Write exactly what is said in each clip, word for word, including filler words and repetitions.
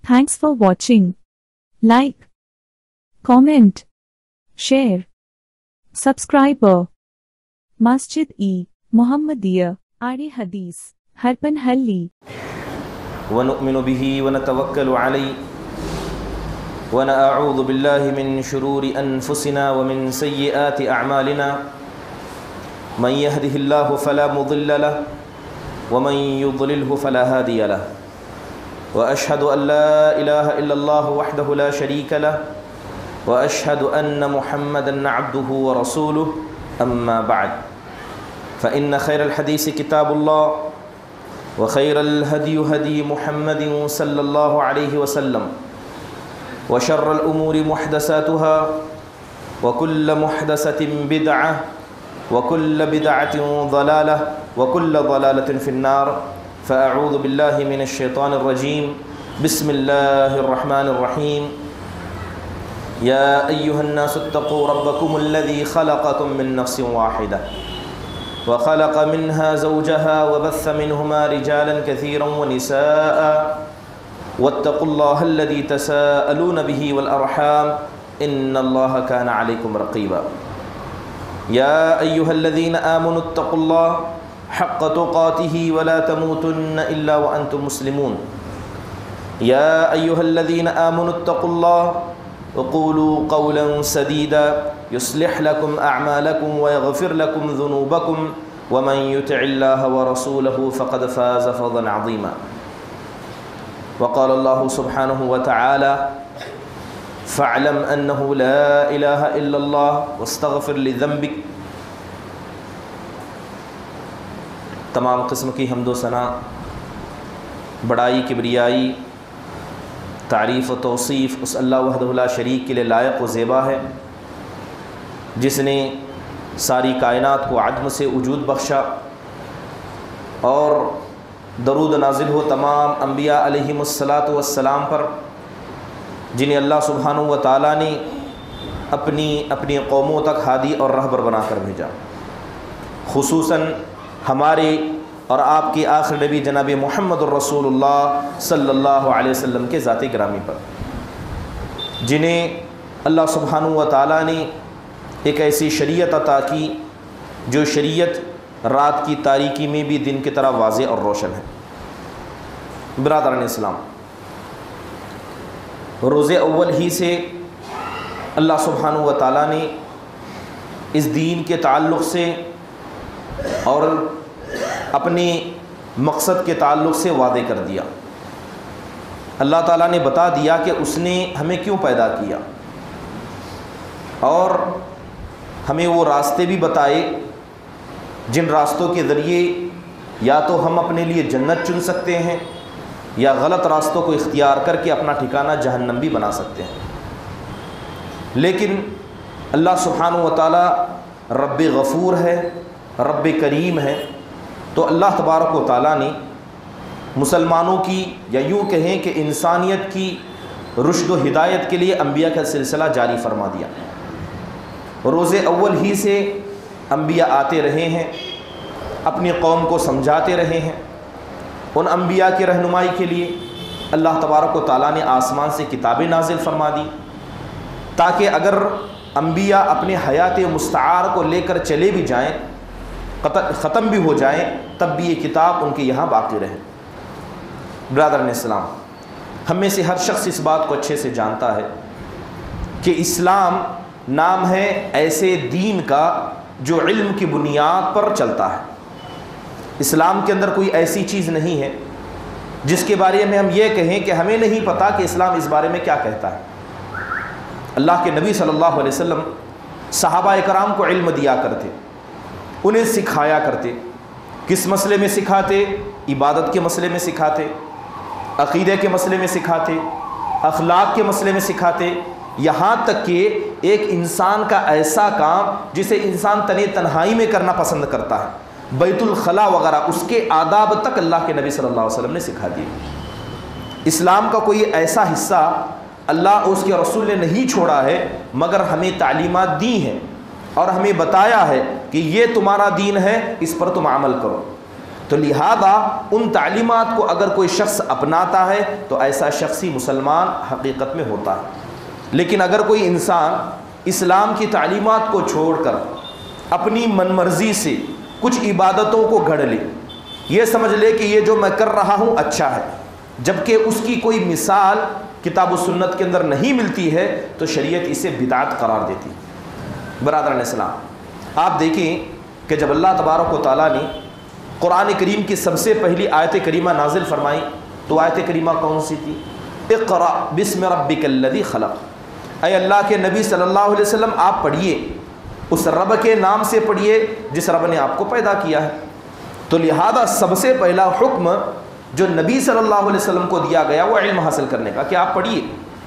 Thanks for watching. Like, comment, share, subscriber. Masjid-e Muhammadiyya Aari Hadith Harpanhalli. ونؤمن به ونتوكل عليه ونعوذ بالله من شرور أنفسنا ومن سيئات أعمالنا من يهده الله فلا مضل له ومن يضلله فلا هادي له وأشهد أن لا إله إلا الله وحده لا شريك له وأشهد أن محمدًا عبده ورسوله أما بعد فإن خير الحديث كتاب الله وخير الهدي هدي محمد صلى الله عليه وسلم وشر الأمور محدثاتها وكل محدثة بدعة وكل بدعة ضلالة وكل ضلالة في النار فأعوذ بالله من الشيطان الرجيم بسم الله الرحمن الرحيم يا أيها الناس اتقوا ربكم الذي خلقكم من نفس واحدة وخلق منها زوجها وبث منهما رجالا كثيرا ونساء واتقوا الله الذي تساءلون به والأرحام إن الله كان عليكم رقيبا يا أيها الذين آمنوا اتقوا الله حق تقاته ولا تموتن إلا وأنتم مسلمون يا أيها الذين آمنوا اتقوا الله وقولوا قولا سديدا يصلح لكم أعمالكم ويغفر لكم ذنوبكم ومن يطع الله ورسوله فقد فاز فوزا عظيما وقال الله سبحانه وتعالى فاعلم أنه لا إله إلا الله واستغفر لذنبك. تمام قسم کی حمد و ثنا، بڑائی، کبریائی، تعریف و توصیف اس اللہ وحدہ لا شریک کے لیے لائق و زیبا ہے، جس نے ساری کائنات کو عدم سے وجود بخشا، اور درود نازل ہو تمام انبیاء علیہم الصلاۃ والسلام پر، جنہیں اللہ سبحانہ و تعالیٰ نے اپنی اپنی قوموں تک ہادی اور رہبر بنا کر بھیجا، خصوصاً ہمارے اور آپ کے آخر نبی جناب محمد الرسول اللہ صلی اللہ علیہ وسلم کے ذات گرامی پر، جنہیں اللہ سبحانہ و تعالیٰ نے ایک ایسی شریعت عطا کی جو شریعت رات کی تاریکی میں بھی دن کی طرح واضح اور روشن ہے. برادران اسلام، روز اول ہی سے اللہ سبحانہ و تعالیٰ نے اس دین کے تعلق سے اور اپنے مقصد کے تعلق سے وعدے کر دیا. اللہ تعالیٰ نے بتا دیا کہ اس نے ہمیں کیوں پیدا کیا، اور ہمیں وہ راستے بھی بتائے جن راستوں کے ذریعے یا تو ہم اپنے لیے جنت چن سکتے ہیں یا غلط راستوں کو اختیار کر کے اپنا ٹھکانہ جہنم بھی بنا سکتے ہیں. لیکن اللہ سبحانہ و تعالیٰ رب غفور ہے، رب کریم ہے، تو اللہ تبارک و تعالیٰ نے مسلمانوں کی، یا یوں کہیں کہ انسانیت کی رشد و ہدایت کے لیے انبیاء کا سلسلہ جاری فرما دیا. روز اول ہی سے انبیاء آتے رہے ہیں، اپنی قوم کو سمجھاتے رہے ہیں. ان انبیاء کی رہنمائی کے لیے اللہ تبارک و تعالیٰ نے آسمان سے کتابیں نازل فرما دی، تاکہ اگر انبیاء اپنے حیات مستعار کو لے کر چلے بھی جائیں، ختم بھی ہو جائیں، تب بھی یہ کتاب ان کے یہاں باقی رہے. برادران اسلام، ہم میں سے ہر شخص اس بات کو اچھے سے جانتا ہے کہ اسلام نام ہے ایسے دین کا جو علم کی بنیاد پر چلتا ہے. اسلام کے اندر کوئی ایسی چیز نہیں ہے جس کے بارے میں ہم یہ کہیں کہ ہمیں نہیں پتہ کہ اسلام اس بارے میں کیا کہتا ہے. اللہ کے نبی صلی اللہ علیہ وسلم صحابہ کرام کو علم دیا کرتے، انہیں سکھایا کرتے. کس مسئلے میں سکھاتے؟ عبادت کے مسئلے میں سکھاتے، عقیدے کے مسئلے میں سکھاتے، اخلاق کے مسئلے میں سکھاتے، یہاں تک کہ ایک انسان کا ایسا کام جسے انسان تنہائی تنہائی میں کرنا پسند کرتا ہے، بیت الخلا وغیرہ، اس کے آداب تک اللہ کے نبی صلی اللہ علیہ وسلم نے سکھا دیے. اسلام کا کوئی ایسا حصہ اللہ اور اس کے رسول نے نہیں چھوڑا ہے مگر ہمیں تعلیمات دی ہیں اور ہمیں بتایا ہے کہ یہ تمہارا دین ہے، اس پر تم عمل کرو. تو لہذا ان تعلیمات کو اگر کوئی شخص اپناتا ہے تو ایسا شخص ہی مسلمان حقیقت میں ہوتا ہے۔ لیکن اگر کوئی انسان اسلام کی تعلیمات کو چھوڑ کر اپنی من مرضی سے کچھ عبادتوں کو گھڑ لے، یہ سمجھ لے کہ یہ جو میں کر رہا ہوں اچھا ہے، جبکہ اس کی کوئی مثال کتاب و سنت کے اندر نہیں ملتی ہے، تو شریعت اسے بدعت قرار دیتی ہے۔ برادران اسلام، آپ دیکھیں کہ جب اللہ تبارک و تعالیٰ نے قرآن کریم کی سب سے پہلی آیت کریمہ نازل فرمائی تو آیت کریمہ کون سی تھی؟ اقرأ بسم ربک الذی خلق۔ اے اللہ کے نبی صلی اللہ علیہ وسلم، آپ پڑھیے، اس رب کے نام سے پڑھیے جس رب نے آپ کو پیدا کیا ہے۔ تو لہذا سب سے پہلا حکم جو نبی صلی اللہ علیہ وسلم کو دیا گیا وہ علم حاصل کرنے کا، کہ آپ پڑھیے،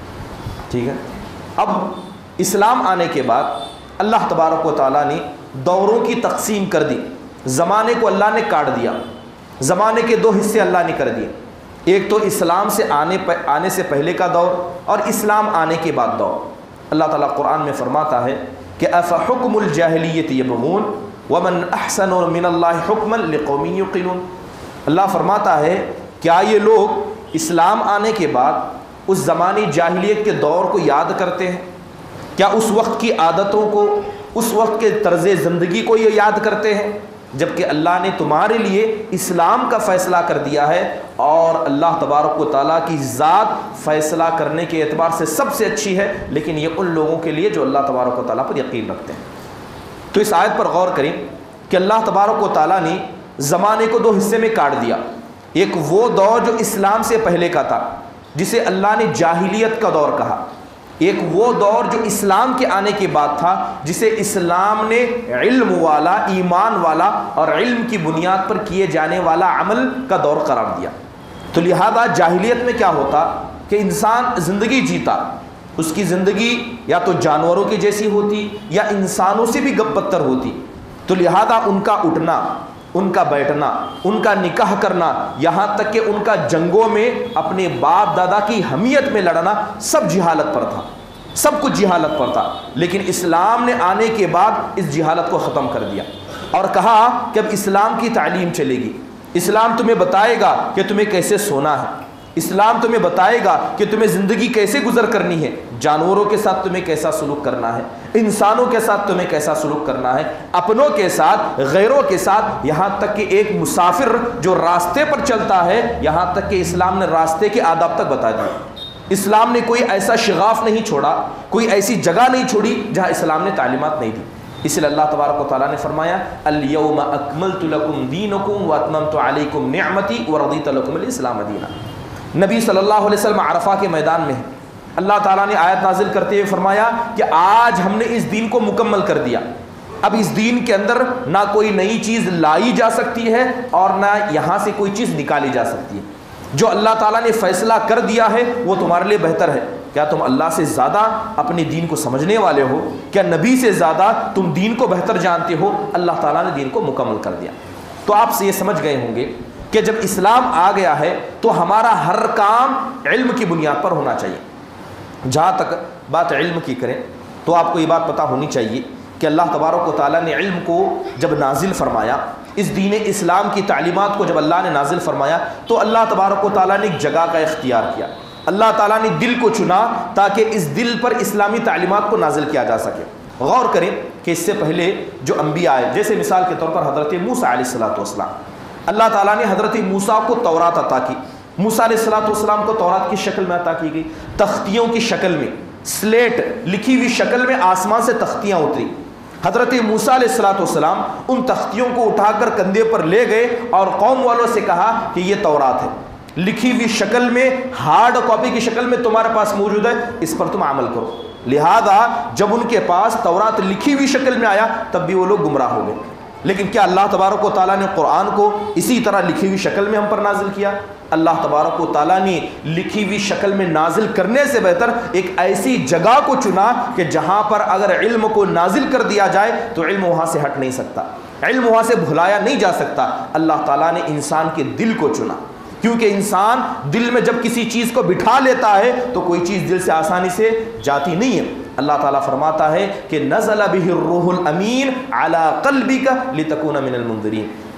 ٹھیک ہے۔ اب اسلام آنے کے بعد اللہ تبارک و تعالیٰ نے دوروں کی تقسیم کر دی، زمانے کو اللہ نے کاٹ دیا، زمانے کے دو حصے اللہ نے کر دیے، ایک تو اسلام سے آنے آنے سے پہلے کا دور اور اسلام آنے کے بعد دور۔ اللہ تعالیٰ قرآن میں فرماتا ہے کہ افحکم الجاہلیت یبغون ومن احسن من اللہ حکما لقوم یوقنون۔ اللہ فرماتا ہے کیا یہ لوگ اسلام آنے کے بعد اس زمانی جاہلیت کے دور کو یاد کرتے ہیں؟ کیا اس وقت کی عادتوں کو، اس وقت کے طرز زندگی کو یہ یاد کرتے ہیں؟ جبکہ اللہ نے تمہارے لیے اسلام کا فیصلہ کر دیا ہے، اور اللہ تبارک و تعالیٰ کی ذات فیصلہ کرنے کے اعتبار سے سب سے اچھی ہے، لیکن یہ ان لوگوں کے لیے جو اللہ تبارک و تعالیٰ پر یقین رکھتے ہیں۔ تو اس آیت پر غور کریں کہ اللہ تبارک و تعالیٰ نے زمانے کو دو حصے میں کاٹ دیا، ایک وہ دور جو اسلام سے پہلے کا تھا جسے اللہ نے جاہلیت کا دور کہا، ایک وہ دور جو اسلام کے آنے کے بعد تھا جسے اسلام نے علم والا، ایمان والا اور علم کی بنیاد پر کیے جانے والا عمل کا دور قرار دیا۔ تو لہذا جاہلیت میں کیا ہوتا کہ انسان زندگی جیتا، اس کی زندگی یا تو جانوروں کی جیسی ہوتی یا انسانوں سے بھی گپ پتر ہوتی، تو لہذا ان کا اٹھنا، ان کا بیٹھنا، ان کا نکاح کرنا، یہاں تک کہ ان کا جنگوں میں اپنے باپ دادا کی حمیت میں لڑنا سب جہالت پر تھا، سب کچھ جہالت پر تھا۔ لیکن اسلام نے آنے کے بعد اس جہالت کو ختم کر دیا اور کہا کہ اب اسلام کی تعلیم چلے گی، اسلام تمہیں بتائے گا کہ تمہیں کیسے سونا ہے، اسلام تمہیں بتائے گا کہ تمہیں زندگی کیسے گزر کرنی ہے، جانوروں کے ساتھ تمہیں کیسا سلوک کرنا ہے، انسانوں کے ساتھ تمہیں کیسا سلوک کرنا ہے، اپنوں کے ساتھ، غیروں کے ساتھ، یہاں تک کہ ایک مسافر جو راستے پر چلتا ہے، یہاں تک کہ اسلام نے راستے کے آداب تک بتا دیا۔ اسلام نے کوئی ایسا شغاف نہیں چھوڑا، کوئی ایسی جگہ نہیں چھوڑی جہاں اسلام نے تعلیمات نہیں دی۔ اس لیے اللہ تبارک و تعالیٰ نے فرمایا الیوم اکملت لکم دینکم واتممت علیکم نعمتی ورضیت لکم الاسلام دینا۔ نبی صلی اللہ علیہ وسلم عرفہ کے میدان میں ہیں، اللہ تعالیٰ نے آیت نازل کرتے ہوئے فرمایا کہ آج ہم نے اس دین کو مکمل کر دیا، اب اس دین کے اندر نہ کوئی نئی چیز لائی جا سکتی ہے اور نہ یہاں سے کوئی چیز نکالی جا سکتی ہے، جو اللہ تعالیٰ نے فیصلہ کر دیا ہے وہ تمہارے لیے بہتر ہے۔ کیا تم اللہ سے زیادہ اپنے دین کو سمجھنے والے ہو؟ کیا نبی سے زیادہ تم دین کو بہتر جانتے ہو؟ اللہ تعالیٰ نے دین کو مکمل کر دیا۔ تو آپ سے یہ سمجھ گئے ہوں گے کہ جب اسلام آ گیا ہے تو ہمارا ہر کام علم کی بنیاد پر ہونا چاہیے۔ جہاں تک بات علم کی کریں تو آپ کو یہ بات پتہ ہونی چاہیے کہ اللہ تبارک و تعالیٰ نے علم کو جب نازل فرمایا، اس دین اسلام کی تعلیمات کو جب اللہ نے نازل فرمایا تو اللہ تبارک و تعالیٰ نے ایک جگہ کا اختیار کیا، اللہ تعالیٰ نے دل کو چنا تاکہ اس دل پر اسلامی تعلیمات کو نازل کیا جا سکے۔ غور کریں کہ اس سے پہلے جو انبیاء آئے، جیسے مثال کے طور پر حضرت موسیٰ علیہ الصلوۃ والسلام، اللہ تعالیٰ نے حضرت موسیٰ کو تورات عطا کی، موسیٰ علیہ الصلوۃ والسلام کو تورات کی شکل میں عطا کی گئی، تختیوں کی شکل میں، سلیٹ لکھی ہوئی شکل میں آسمان سے تختیاں اتری۔ حضرت موسیٰ علیہ الصلوۃ والسلام ان تختیوں کو اٹھا کر کندھے پر لے گئے اور قوم والوں سے کہا کہ یہ تورات ہے، لکھی ہوئی شکل میں، ہارڈ کاپی کی شکل میں تمہارے پاس موجود ہے، اس پر تم عمل کرو۔ لہذا جب ان کے پاس تورات لکھی ہوئی شکل میں آیا تب بھی وہ لوگ گمراہ ہو گئے۔ لیکن کیا اللہ تبارک و تعالیٰ نے قرآن کو اسی طرح لکھی ہوئی شکل میں ہم پر نازل کیا؟ اللہ تبارک و تعالیٰ نے لکھی ہوئی شکل میں نازل کرنے سے بہتر ایک ایسی جگہ کو چنا کہ جہاں پر اگر علم کو نازل کر دیا جائے تو علم وہاں سے ہٹ نہیں سکتا، علم وہاں سے بھلایا نہیں جا سکتا۔ اللہ تعالیٰ نے انسان کے دل کو چنا، کیونکہ انسان دل میں جب کسی چیز کو بٹھا لیتا ہے تو کوئی چیز دل سے آسانی سے جاتی نہیں ہے۔ اللہ تعالیٰ فرماتا ہے کہ نزل بہ الروح الامین علی قلبک لتکون من المنذرین،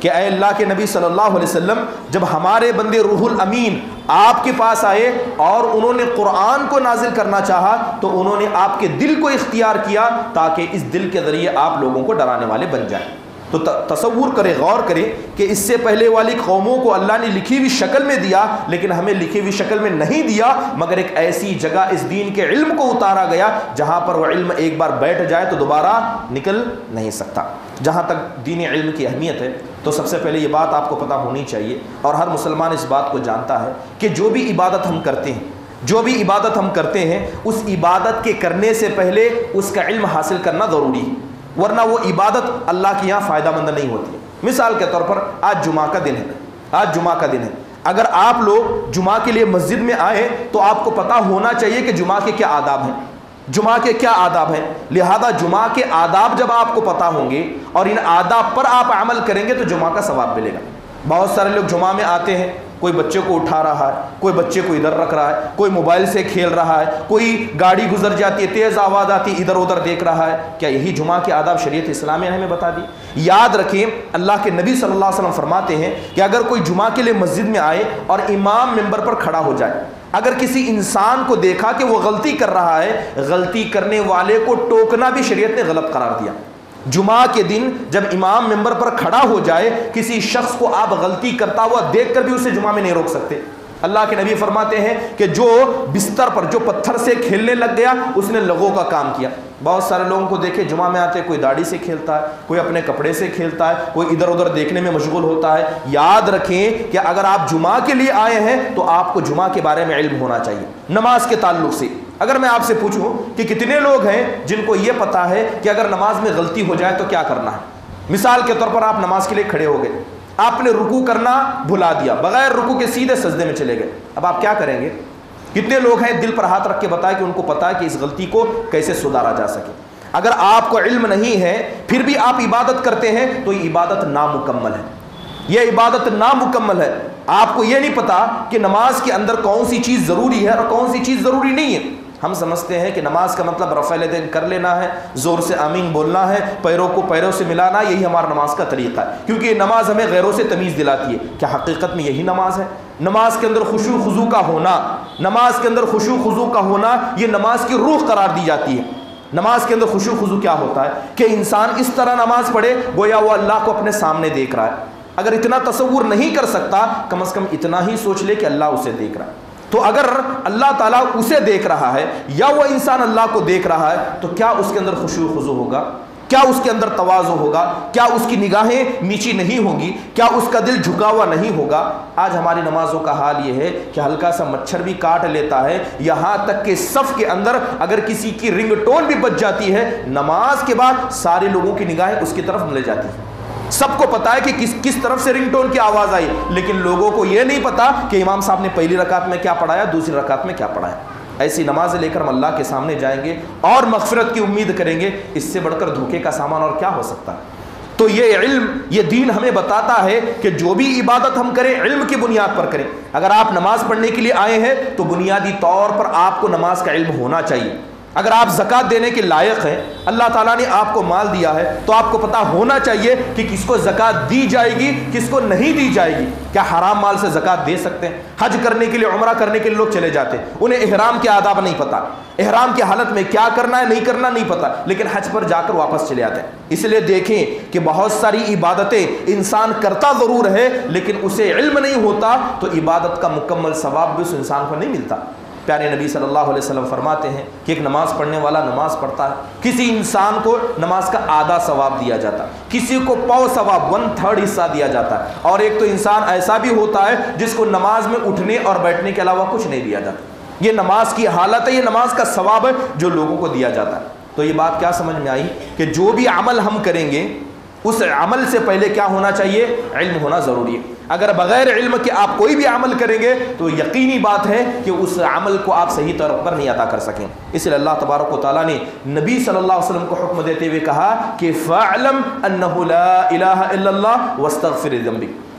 کہ اے اللہ کے نبی صلی اللہ علیہ وسلم، جب ہمارے بندے روح الامین آپ کے پاس آئے اور انہوں نے قرآن کو نازل کرنا چاہا تو انہوں نے آپ کے دل کو اختیار کیا تاکہ اس دل کے ذریعے آپ لوگوں کو ڈرانے والے بن جائیں۔ تو تصور کرے، غور کرے کہ اس سے پہلے والی قوموں کو اللہ نے لکھی ہوئی شکل میں دیا، لیکن ہمیں لکھی ہوئی شکل میں نہیں دیا، مگر ایک ایسی جگہ اس دین کے علم کو اتارا گیا جہاں پر وہ علم ایک بار بیٹھ جائے تو دوبارہ نکل نہیں سکتا۔ جہاں تک دین علم کی اہمیت ہے تو سب سے پہلے یہ بات آپ کو پتہ ہونی چاہیے، اور ہر مسلمان اس بات کو جانتا ہے کہ جو بھی عبادت ہم کرتے ہیں جو بھی عبادت ہم کرتے ہیں اس عبادت کے کرنے سے پہلے اس کا علم حاصل کرنا ضروری ہے، ورنہ وہ عبادت اللہ کے یہاں فائدہ مند نہیں ہوتی۔ مثال کے طور پر آج جمعہ کا دن ہے آج جمعہ کا دن ہے اگر آپ لوگ جمعہ کے لیے مسجد میں آئے تو آپ کو پتہ ہونا چاہیے کہ جمعہ کے کیا آداب ہیں جمعہ کے کیا آداب ہیں لہذا جمعہ کے آداب جب آپ کو پتہ ہوں گے اور ان آداب پر آپ عمل کریں گے تو جمعہ کا ثواب ملے گا۔ بہت سارے لوگ جمعہ میں آتے ہیں، کوئی بچے کو اٹھا رہا ہے، کوئی بچے کو ادھر رکھ رہا ہے، کوئی موبائل سے کھیل رہا ہے، کوئی گاڑی گزر جاتی ہے تیز آواز آتی ہے ادھر ادھر دیکھ رہا ہے۔ کیا یہی جمعہ کے آداب شریعت اسلامیہ نے ہمیں بتا دی؟ یاد رکھیں، اللہ کے نبی صلی اللہ علیہ وسلم فرماتے ہیں کہ اگر کوئی جمعہ کے لیے مسجد میں آئے اور امام ممبر پر کھڑا ہو جائے، اگر کسی انسان کو دیکھا کہ وہ غلطی کر رہا ہے، غلطی کرنے والے کو ٹوکنا بھی شریعت نے غلط قرار دیا۔ جمعہ کے دن جب امام ممبر پر کھڑا ہو جائے، کسی شخص کو آپ غلطی کرتا ہوا دیکھ کر بھی اسے جمعہ میں نہیں روک سکتے۔ اللہ کے نبی فرماتے ہیں کہ جو بستر پر جو پتھر سے کھیلنے لگ گیا اس نے لغو کا کام کیا۔ بہت سارے لوگوں کو دیکھے جمعہ میں آتے، کوئی داڑھی سے کھیلتا ہے، کوئی اپنے کپڑے سے کھیلتا ہے، کوئی ادھر ادھر دیکھنے میں مشغول ہوتا ہے۔ یاد رکھیں کہ اگر آپ جمعہ کے لیے آئے ہیں تو آپ کو جمعہ کے بارے میں علم ہونا چاہیے۔ نماز کے تعلق سے اگر میں آپ سے پوچھوں کہ کتنے لوگ ہیں جن کو یہ پتا ہے کہ اگر نماز میں غلطی ہو جائے تو کیا کرنا ہے؟ مثال کے طور پر آپ نماز کے لیے کھڑے ہو گئے، آپ نے رکوع کرنا بھلا دیا، بغیر رکوع کے سیدھے سجدے میں چلے گئے، اب آپ کیا کریں گے؟ کتنے لوگ ہیں دل پر ہاتھ رکھ کے بتائیں کہ ان کو پتا ہے کہ اس غلطی کو کیسے سدھارا جا سکے؟ اگر آپ کو علم نہیں ہے پھر بھی آپ عبادت کرتے ہیں تو یہ عبادت نامکمل ہے، یہ عبادت نامکمل ہے۔ آپ کو یہ نہیں پتا کہ نماز کے اندر کون سی چیز ضروری ہے اور کون سی چیز ضروری نہیں ہے۔ ہم سمجھتے ہیں کہ نماز کا مطلب رفع الیدین کر لینا ہے، زور سے آمین بولنا ہے، پیروں کو پیروں سے ملانا، یہی ہمارا نماز کا طریقہ ہے، کیونکہ یہ نماز ہمیں غیروں سے تمیز دلاتی ہے۔ کیا حقیقت میں یہی نماز ہے؟ نماز کے اندر خشوع خضوع کا ہونا نماز کے اندر خشوع خضوع کا ہونا یہ نماز کی روح قرار دی جاتی ہے۔ نماز کے اندر خشوع خضوع کیا ہوتا ہے کہ انسان اس طرح نماز پڑھے گویا وہ اللہ کو اپنے سامنے دیکھ رہا ہے۔ اگر اتنا تصور نہیں کر سکتا کم از کم اتنا ہی سوچ لے کہ اللہ اسے دیکھ رہا ہے۔ تو اگر اللہ تعالیٰ اسے دیکھ رہا ہے یا وہ انسان اللہ کو دیکھ رہا ہے تو کیا اس کے اندر خشوع خضوع ہوگا؟ کیا اس کے اندر تواضع ہوگا؟ کیا اس کی نگاہیں نیچی نہیں ہوگی؟ کیا اس کا دل جھکا ہوا نہیں ہوگا؟ آج ہماری نمازوں کا حال یہ ہے کہ ہلکا سا مچھر بھی کاٹ لیتا ہے، یہاں تک کہ صف کے اندر اگر کسی کی رنگ ٹون بھی بج جاتی ہے، نماز کے بعد سارے لوگوں کی نگاہیں اس کی طرف ملے جاتی ہیں۔ سب کو پتا ہے کہ کس کس طرف سے رنگ ٹون کی آواز آئی، لیکن لوگوں کو یہ نہیں پتا کہ امام صاحب نے پہلی رکعت میں کیا پڑھایا، دوسری رکعت میں کیا پڑھایا۔ ایسی نماز لے کر ہم اللہ کے سامنے جائیں گے اور مغفرت کی امید کریں گے، اس سے بڑھ کر دھوکے کا سامان اور کیا ہو سکتا ہے؟ تو یہ علم، یہ دین ہمیں بتاتا ہے کہ جو بھی عبادت ہم کریں علم کی بنیاد پر کریں۔ اگر آپ نماز پڑھنے کے لیے آئے ہیں تو بنیادی طور پر آپ کو نماز کا علم ہونا چاہیے۔ اگر آپ زکوٰۃ دینے کے لائق ہیں، اللہ تعالیٰ نے آپ کو مال دیا ہے تو آپ کو پتہ ہونا چاہیے کہ کس کو زکوٰۃ دی جائے گی، کس کو نہیں دی جائے گی۔ کیا حرام مال سے زکوٰۃ دے سکتے ہیں؟ حج کرنے کے لیے، عمرہ کرنے کے لیے لوگ چلے جاتے ہیں، انہیں احرام کے آداب نہیں پتہ، احرام کی حالت میں کیا کرنا ہے نہیں کرنا نہیں پتہ، لیکن حج پر جا کر واپس چلے آتے ہیں۔ اس لیے دیکھیں کہ بہت ساری عبادتیں انسان کرتا ضرور ہے لیکن اسے علم نہیں ہوتا تو عبادت کا مکمل ثواب بھی اس انسان کو نہیں ملتا۔ پیارے نبی صلی اللہ علیہ وسلم فرماتے ہیں کہ ایک نماز پڑھنے والا نماز پڑھتا ہے، کسی انسان کو نماز کا آدھا ثواب دیا جاتا ہے، کسی کو پاؤ ثواب ون تھرڈ حصہ دیا جاتا ہے، اور ایک تو انسان ایسا بھی ہوتا ہے جس کو نماز میں اٹھنے اور بیٹھنے کے علاوہ کچھ نہیں دیا جاتا۔ یہ نماز کی حالت ہے، یہ نماز کا ثواب ہے جو لوگوں کو دیا جاتا ہے۔ تو یہ بات کیا سمجھ میں آئی کہ جو بھی عمل ہم کریں گے اس عمل سے پہلے کیا ہونا چاہیے؟ علم ہونا ضروری ہے۔ اگر بغیر علم کے آپ کوئی بھی عمل کریں گے تو یقینی بات ہے کہ اس عمل کو آپ صحیح طور پر نہیں ادا کر سکیں۔ اس لیے اللہ تبارک و تعالیٰ نے نبی صلی اللہ علیہ وسلم کو حکم دیتے ہوئے کہا کہ فَاعْلَمْ أَنَّهُ لَا إِلَهَ إِلَّا اللَّهُ وَاسْتَغْفِرْ لِذَنبِكَ،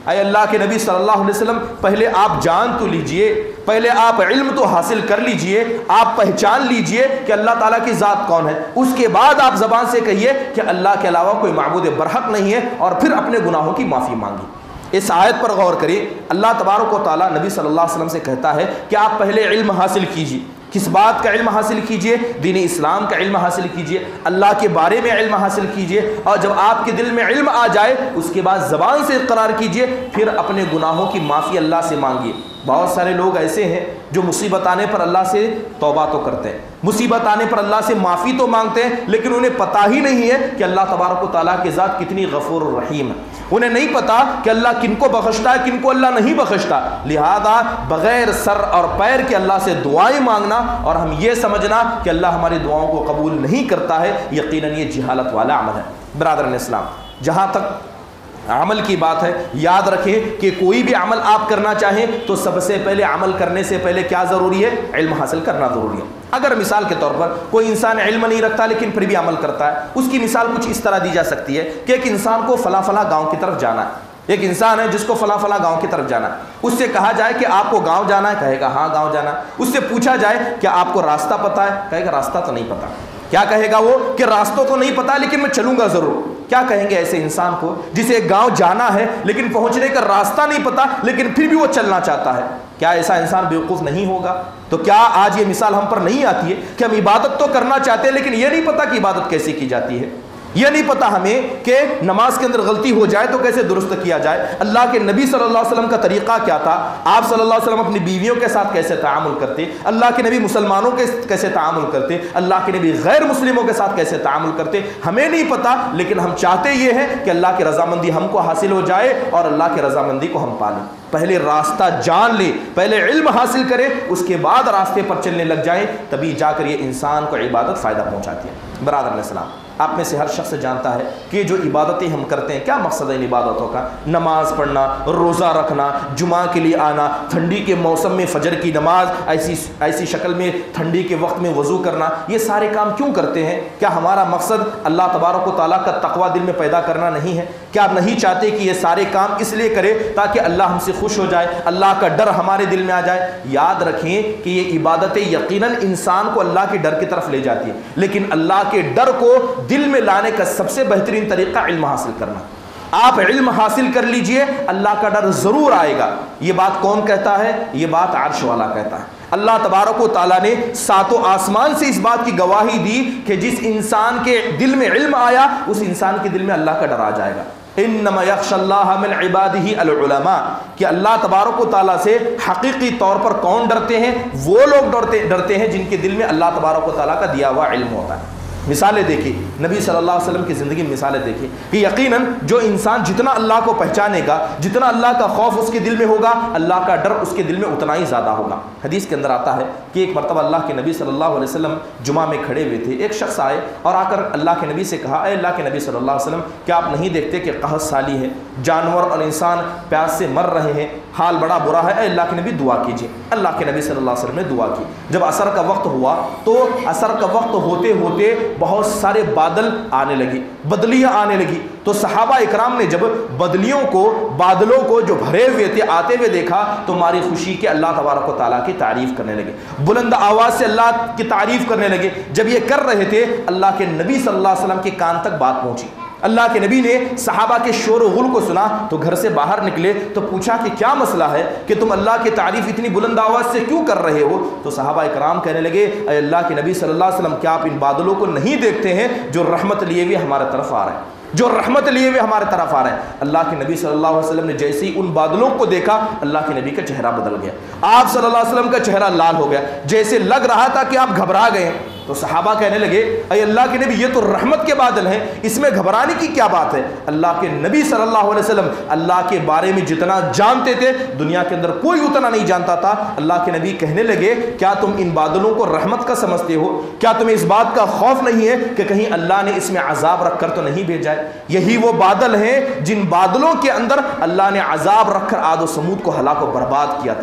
اے اللہ کے نبی صلی اللہ علیہ وسلم پہلے آپ جان تو لیجئے، پہلے آپ علم تو حاصل کر لیجئے، آپ پہچان لیجئے کہ اللہ تعالیٰ کی ذات کون ہے، اس کے بعد آپ زبان سے کہیے کہ اللہ کے علاوہ کوئی معبود برحق نہیں ہے، اور پھر اپنے گناہوں کی معافی مانگی۔ اس آیت پر غور کریے، اللہ تبارک و تعالیٰ نبی صلی اللہ علیہ وسلم سے کہتا ہے کہ آپ پہلے علم حاصل کیجیے۔ کس بات کا علم حاصل کیجئے؟ دین اسلام کا علم حاصل کیجئے، اللہ کے بارے میں علم حاصل کیجئے، اور جب آپ کے دل میں علم آ جائے اس کے بعد زبان سے اقرار کیجئے، پھر اپنے گناہوں کی معافی اللہ سے مانگیے۔ بہت سارے لوگ ایسے ہیں جو مصیبت آنے پر اللہ سے توبہ تو کرتے ہیں، مصیبت آنے پر اللہ سے معافی تو مانگتے ہیں، لیکن انہیں پتہ ہی نہیں ہے کہ اللہ تبارک و تعالیٰ کی ذات کتنی غفور الرحیم ہے۔ انہیں نہیں پتا کہ اللہ کن کو بخشتا ہے، کن کو اللہ نہیں بخشتا، لہذا بغیر سر اور پیر کے اللہ سے دعائیں مانگنا اور ہم یہ سمجھنا کہ اللہ ہماری دعاؤں کو قبول نہیں کرتا ہے، یقیناً یہ جہالت والا عمل ہے۔ برادران اسلام، جہاں تک عمل کی بات ہے، یاد رکھیں کہ کوئی بھی عمل آپ کرنا چاہیں تو سب سے پہلے عمل کرنے سے پہلے کیا ضروری ہے؟ علم حاصل کرنا ضروری ہے۔ اگر مثال کے طور پر کوئی انسان علم نہیں رکھتا لیکن پھر بھی عمل کرتا ہے، اس کی مثال کچھ اس طرح دی جا سکتی ہے کہ ایک انسان کو فلاں فلاں گاؤں کی طرف جانا ہے، ایک انسان ہے جس کو فلاں فلاں گاؤں کی طرف جانا ہے، اس سے کہا جائے کہ آپ کو گاؤں جانا ہے، کہے گا ہاں گاؤں جانا ہے۔ اس سے پوچھا جائے کہ آپ کو راستہ پتہ ہے، کہے گا راستہ تو نہیں پتہ۔ کیا کہے گا وہ؟ کہ راستوں تو نہیں پتہ لیکن میں چلوں گا ضرور۔ کیا کہیں گے ایسے انسان کو جسے ایک گاؤں جانا ہے لیکن پہنچنے کا راستہ نہیں پتہ لیکن پھر بھی وہ چلنا چاہتا ہے؟ کیا ایسا انسان بیوقوف نہیں ہوگا؟ تو کیا آج یہ مثال ہم پر نہیں آتی ہے کہ ہم عبادت تو کرنا چاہتے ہیں لیکن یہ نہیں پتہ کہ عبادت کیسے کی جاتی ہے؟ یہ نہیں پتا ہمیں کہ نماز کے اندر غلطی ہو جائے تو کیسے درست کیا جائے؟ اللہ کے نبی صلی اللہ علیہ وسلم کا طریقہ کیا تھا؟ آپ صلی اللہ علیہ وسلم اپنی بیویوں کے ساتھ کیسے تعامل کرتے؟ اللہ کے نبی مسلمانوں کے کیسے تعامل کرتے؟ اللہ کے نبی غیر مسلموں کے ساتھ کیسے تعامل کرتے؟ ہمیں نہیں پتا، لیکن ہم چاہتے یہ ہیں کہ اللہ کی رضامندی ہم کو حاصل ہو جائے اور اللہ کی رضامندی کو ہم پالیں۔ پہلے راستہ جان لے، پہلے علم حاصل کرے، اس کے بعد راستے پر چلنے لگ جائیں، تبھی جا کر یہ انسان کو عبادت فائدہ پہنچاتی ہے۔ برادران اسلام، آپ میں سے ہر شخص جانتا ہے کہ جو عبادتیں ہم کرتے ہیں، کیا مقصد ہے ان عبادتوں کا؟ نماز پڑھنا، روزہ رکھنا، جمعہ کے لیے آنا، ٹھنڈی کے موسم میں فجر کی نماز ایسی ایسی شکل میں ٹھنڈی کے وقت میں وضو کرنا، یہ سارے کام کیوں کرتے ہیں؟ کیا ہمارا مقصد اللہ تبارک و تعالیٰ کا تقوی دل میں پیدا کرنا نہیں ہے؟ کیا آپ نہیں چاہتے کہ یہ سارے کام اس لیے کرے تاکہ اللہ ہم سے خوش ہو جائے، اللہ کا ڈر ہمارے دل میں آ جائے؟ یاد رکھیں کہ یہ عبادتیں یقیناً انسان کو اللہ کے ڈر کی طرف لے جاتی ہیں، لیکن اللہ کے ڈر کو دل میں لانے کا سب سے بہترین طریقہ علم حاصل کرنا۔ آپ علم حاصل کر لیجئے، اللہ کا ڈر ضرور آئے گا۔ یہ بات کون کہتا ہے؟ یہ بات عرش والا کہتا ہے۔ اللہ تبارک و تعالیٰ نے ساتوں آسمان سے اس بات کی گواہی دی کہ جس انسان کے دل میں علم آیا اس انسان کے دل میں اللہ کا ڈر آ جائے گا۔ انما یخشی اللہ من عبادہ العلماء، کہ اللہ تبارک و تعالیٰ سے حقیقی طور پر کون ڈرتے ہیں؟ وہ لوگ ڈرتے ڈرتے ہیں جن کے دل میں اللہ تبارک و تعالیٰ کا دیا ہوا علم ہوتا ہے۔ مثالیں دیکھیں، نبی صلی اللہ علیہ وسلم کی زندگی میں مثالیں دیکھیں کہ یقیناً جو انسان جتنا اللہ کو پہچانے گا، جتنا اللہ کا خوف اس کے دل میں ہوگا، اللہ کا ڈر اس کے دل میں اتنا ہی زیادہ ہوگا۔ حدیث کے اندر آتا ہے کہ ایک مرتبہ اللہ کے نبی صلی اللہ علیہ وسلم جمعہ میں کھڑے ہوئے تھے، ایک شخص آئے اور آ کر اللہ کے نبی سے کہا، اے اللہ کے نبی صلی اللہ علیہ وسلم، کیا آپ نہیں دیکھتے کہ قحط سالی ہے، جانور اور انسان پیاس سے مر رہے ہیں، حال بڑا برا ہے، اے اللہ کے نبی دعا کیجیے۔ اللہ کے نبی صلی اللہ علیہ وسلم نے دعا کی۔ جب عصر کا وقت ہوا تو عصر کا وقت ہوتے ہوتے بہت سارے بادل آنے لگی، بدلیاں آنے لگی، تو صحابہ اکرام نے جب بدلیوں کو، بادلوں کو جو بھرے ہوئے تھے آتے ہوئے دیکھا تو ماری خوشی کے اللہ تبارک و تعالیٰ کی تعریف کرنے لگے، بلند آواز سے اللہ کی تعریف کرنے لگے۔ جب یہ کر رہے تھے اللہ کے نبی صلی اللہ علیہ وسلم کے کان تک بات پہنچی۔ اللہ کے نبی نے صحابہ کے شور و غل کو سنا تو گھر سے باہر نکلے تو پوچھا کہ کیا مسئلہ ہے کہ تم اللہ کی تعریف اتنی بلند آواز سے کیوں کر رہے ہو؟ تو صحابہ اکرام کہنے لگے، اے اللہ کے نبی صلی اللہ علیہ وسلم، کیا آپ ان بادلوں کو نہیں دیکھتے ہیں جو رحمت لیے ہوئے ہمارے طرف آ رہے ہیں، جو رحمت لیے ہوئے ہمارے طرف آ رہے ہیں؟ اللہ کے نبی صلی اللہ علیہ وسلم نے جیسے ہی ان بادلوں کو دیکھا، اللہ کے نبی کا چہرہ بدل گیا، آپ صلی اللہ علیہ وسلم کا چہرہ لال ہو گیا، جیسے لگ رہا تھا کہ آپ گھبرا گئے۔ تو صحابہ کہنے لگے، اے اللہ کے نبی، یہ تو رحمت کے بادل ہیں، اس میں گھبرانے کی کیا بات ہے؟ اللہ کے نبی صلی اللہ علیہ وسلم اللہ کے بارے میں جتنا جانتے تھے دنیا کے اندر کوئی اتنا نہیں جانتا تھا۔ اللہ کے نبی کہنے لگے، کیا تم ان بادلوں کو رحمت کا سمجھتے ہو؟ کیا تمہیں اس بات کا خوف نہیں ہے کہ کہیں اللہ نے اس میں عذاب رکھ کر تو نہیں بھیجا ہے؟ یہی وہ بادل ہیں جن بادلوں کے اندر اللہ نے عذاب رکھ کر عاد و سمود کو ہلاک و برباد کیا تھا۔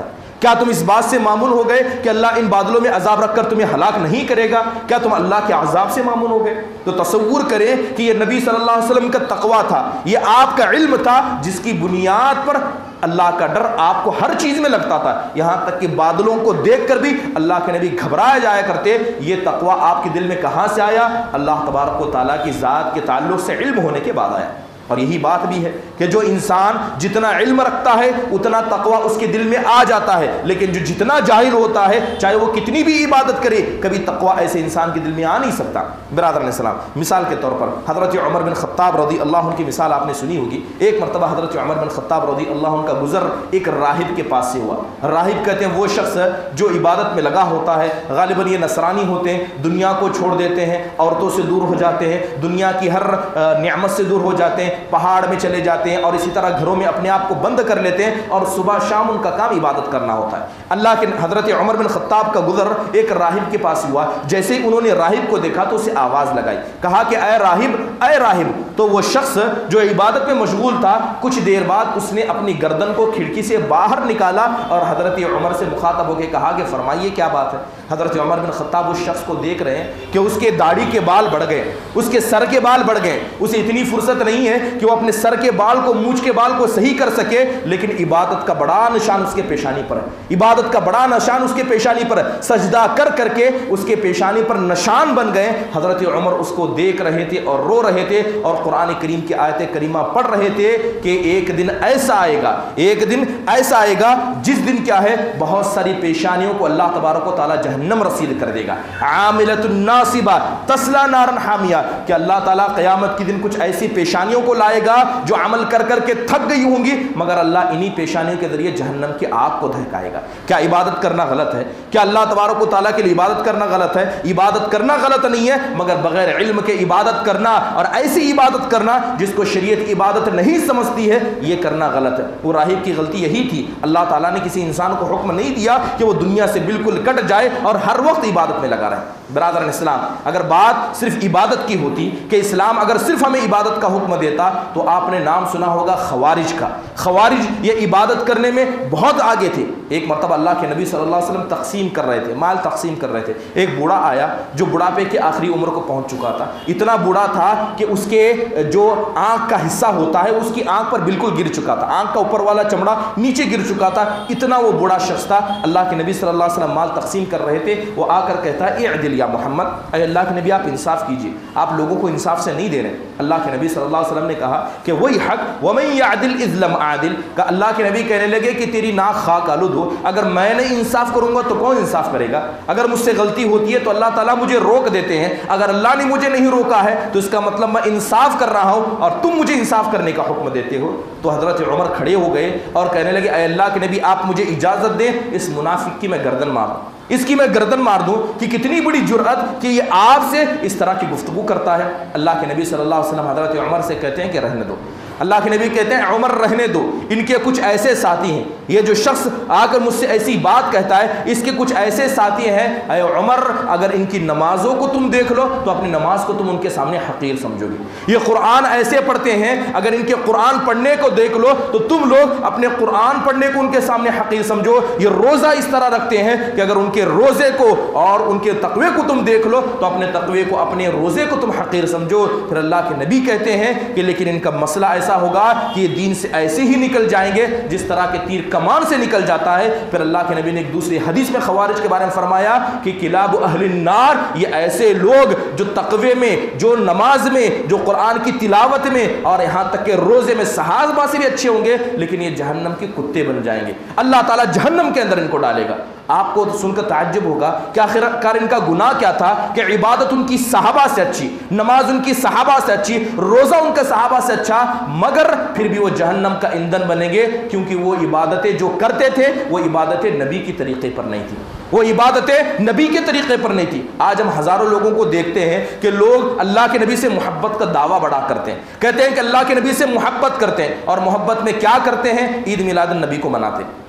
کیا تم اس بات سے مامون ہو گئے کہ اللہ ان بادلوں میں عذاب رکھ کر تمہیں ہلاک نہیں کرے گا؟ کیا تم اللہ کے عذاب سے مامون ہو گئے؟ تو تصور کریں کہ یہ نبی صلی اللہ علیہ وسلم کا تقویٰ تھا، یہ آپ کا علم تھا جس کی بنیاد پر اللہ کا ڈر آپ کو ہر چیز میں لگتا تھا، یہاں تک کہ بادلوں کو دیکھ کر بھی اللہ کے نبی گھبرائے جایا کرتے۔ یہ تقویٰ آپ کے دل میں کہاں سے آیا؟ اللہ تبارک و تعالیٰ کی ذات کے تعلق سے علم ہونے کے بعد آیا۔ اور یہی بات بھی ہے کہ جو انسان جتنا علم رکھتا ہے اتنا تقویٰ اس کے دل میں آ جاتا ہے، لیکن جو جتنا جاہل ہوتا ہے چاہے وہ کتنی بھی عبادت کرے کبھی تقویٰ ایسے انسان کے دل میں آ نہیں سکتا۔ برادران اسلام، مثال کے طور پر حضرت عمر بن خطاب رضی اللہ عنہ کی مثال آپ نے سنی ہوگی۔ ایک مرتبہ حضرت عمر بن خطاب رضی اللہ عنہ کا گزر ایک راہب کے پاس سے ہوا۔ راہب کہتے ہیں وہ شخص جو عبادت میں لگا ہوتا ہے، غالباً یہ نصرانی ہوتے ہیں، دنیا کو چھوڑ دیتے ہیں، عورتوں سے دور ہو جاتے ہیں، دنیا کی ہر نعمت سے دور ہو جاتے ہیں، پہاڑ میں چلے جاتے ہیں اور اسی طرح گھروں میں اپنے آپ کو بند کر لیتے ہیں، اور صبح شام ان کا کام عبادت کرنا ہوتا ہے۔ اللہ کے حضرت عمر بن خطاب کا گزر ایک راہب کے پاس ہوا۔ جیسے ہی انہوں نے راہب کو دیکھا تو اسے آواز لگائی، کہا کہ اے راہب، اے راہب۔ تو وہ شخص جو عبادت میں مشغول تھا کچھ دیر بعد اس نے اپنی گردن کو کھڑکی سے باہر نکالا اور حضرت عمر سے مخاطب ہو کے کہا کہ فرمائیے کیا بات ہے؟ حضرت عمر بن خطاب اس شخص کو دیکھ رہے ہیں کہ اس کے داڑھی کے بال بڑھ گئے، اس کے سر کے بال بڑھ گئے، اسے اتنی فرصت نہیں ہے کہ وہ اپنے سر کے بال کو، مونچھ کے بال کو صحیح کر سکے، لیکن عبادت کا بڑا نشان اس کے پیشانی پر ہے، عبادت کا بڑا نشان اس کے پیشانی پر ہے، سجدہ کر کر کے اس کے پیشانی پر نشان بن گئے۔ حضرت عمر اس کو دیکھ رہے تھے اور رو رہے تھے اور قرآن کریم کی آیت کریمہ پڑھ رہے تھے کہ ایک دن ایسا آئے گا، ایک دن ایسا آئے گا جس دن کیا ہے، بہت ساری پیشانیوں کو اللہ تبارک و تعالی جہنم رسید کر دے گا۔ عاملۃ ناصبہ تصلی نارا حامیہ، کہ اللہ تعالیٰ قیامت کے دن کچھ ایسی پیشانیوں کو لائے گا جو عمل کر کر کے تھک گئی ہوں گی، مگر اللہ انہی پیشانیوں کے ذریعے جہنم کی آگ کو دہکائے گا۔ کیا عبادت کرنا غلط ہے؟ کیا اللہ تبارک و تعالیٰ کے لیے عبادت کرنا غلط ہے؟ عبادت کرنا غلط نہیں ہے، مگر بغیر علم کے عبادت کرنا اور ایسی عبادت کرنا جس کو شریعت عبادت نہیں سمجھتی ہے، یہ کرنا غلط ہے۔ وہ راہب کی غلطی یہی تھی، اللہ تعالیٰ نے کسی انسان کو حکم نہیں دیا کہ وہ دنیا سے بالکل کٹ جائے اور ہر وقت عبادت میں لگا رہے۔ برادران اسلام، اگر بات صرف عبادت کی ہوتی کہ اسلام اگر صرف ہمیں عبادت کا حکم دیتا تو آپ نے نام سنا ہوگا خوارج کا۔ خوارج یہ عبادت کرنے میں بہت آگے تھے۔ ایک مرتبہ اللہ کے نبی صلی اللہ علیہ وسلم تقسیم کر رہے تھے، مال تقسیم کر رہے تھے۔ ایک بوڑھا آیا جو بڑھاپے کے آخری عمر کو پہنچ چکا تھا، اتنا بوڑھا تھا کہ اس کے جو آنکھ کا حصہ ہوتا ہے اس کی آنکھ پر بالکل گر چکا تھا، آنکھ کا اوپر والا چمڑا نیچے گر چکا تھا، اتنا وہ بوڑھا شخص تھا۔ اللہ کے نبی صلی اللہ علیہ وسلم مال تقسیم کر رہے تھے، وہ آ کر کہتا ہے اعدل یا محمد، اے اللہ کے نبی آپ انصاف کیجیے، آپ لوگوں کو انصاف سے نہیں دے رہے۔ اللہ کے نبی صلی اللہ علیہ وسلم نے کہا کہ وہی حق ومن یعدل اذ لم اعدل، کہ اللہ کے نبی کہنے لگے کہ تیری ناک خاک آلود ہو، اگر میں نے انصاف کروں گا تو کون انصاف کرے گا؟ اگر مجھ سے غلطی ہوتی ہے تو اللہ تعالیٰ مجھے روک دیتے ہیں، اگر اللہ نے مجھے نہیں روکا ہے تو اس کا مطلب میں انصاف کر رہا ہوں اور تم مجھے انصاف کرنے کا حکم دیتے ہو۔ تو حضرت عمر کھڑے ہو گئے اور کہنے لگے اے اللہ کے نبی آپ مجھے اجازت دیں اس منافق کی میں گردن مار دوں، اس کی میں گردن مار دوں کہ کتنی بڑی جرأت کہ یہ آپ سے اس طرح کی گفتگو کرتا ہے۔ اللہ کے نبی صلی اللہ علیہ وسلم حضرت عمر سے کہتے ہیں کہ رہنے دو۔ اللہ کے نبی کہتے ہیں عمر رہنے دو، ان کے کچھ ایسے ساتھی ہیں، یہ جو شخص آ کر مجھ سے ایسی بات کہتا ہے اس کے کچھ ایسے ساتھی ہیں، اے عمر اگر ان کی نمازوں کو تم دیکھ لو تو اپنی نماز کو تم ان کے سامنے حقیر سمجھو گے۔ یہ قرآن ایسے پڑھتے ہیں، اگر ان کے قرآن پڑھنے کو دیکھ لو تو تم لوگ اپنے قرآن پڑھنے کو ان کے سامنے حقیر سمجھو۔ یہ روزہ اس طرح رکھتے ہیں کہ اگر ان کے روزے کو اور ان کے تقوی کو تم دیکھ لو تو اپنے تقوی کو، اپنے روزے کو تم حقیر سمجھو۔ پھر اللہ کے نبی کہتے ہیں کہ لیکن ان کا مسئلہ ایسا ہوگا کہ یہ دین سے ایسے ہی نکل جائیں گے جس طرح کے تیر کمان سے نکل جاتا ہے۔ پھر اللہ کے نبی نے ایک دوسری حدیث میں خوارج کے بارے میں فرمایا کہ کلاب اہل النار، یہ ایسے لوگ جو تقوی میں، جو نماز میں، جو قرآن کی تلاوت میں اور یہاں تک کہ روزے میں صحابہ سے بھی اچھے ہوں گے، لیکن یہ جہنم کے کتے بن جائیں گے، اللہ تعالیٰ جہنم کے اندر ان کو ڈالے گا۔ آپ کو سن کر تعجب ہوگا کہ آخر کار ان کا گناہ کیا تھا کہ عبادت ان کی صحابہ سے اچھی، نماز ان کی صحابہ سے اچھی، روزہ ان کے صحابہ سے اچھا، مگر پھر بھی وہ جہنم کا ایندھن بنیں گے کیونکہ وہ عبادتیں جو کرتے تھے وہ عبادتیں نبی کی طریقے پر نہیں تھی، وہ عبادتیں نبی کے طریقے پر نہیں تھی۔ آج ہم ہزاروں لوگوں کو دیکھتے ہیں کہ لوگ اللہ کے نبی سے محبت کا دعویٰ بڑا کرتے ہیں، کہتے ہیں کہ اللہ کے نبی سے محبت کرتے ہیں اور محبت میں کیا کرتے ہیں؟ عید میلاد النبی کو مناتے ہیں۔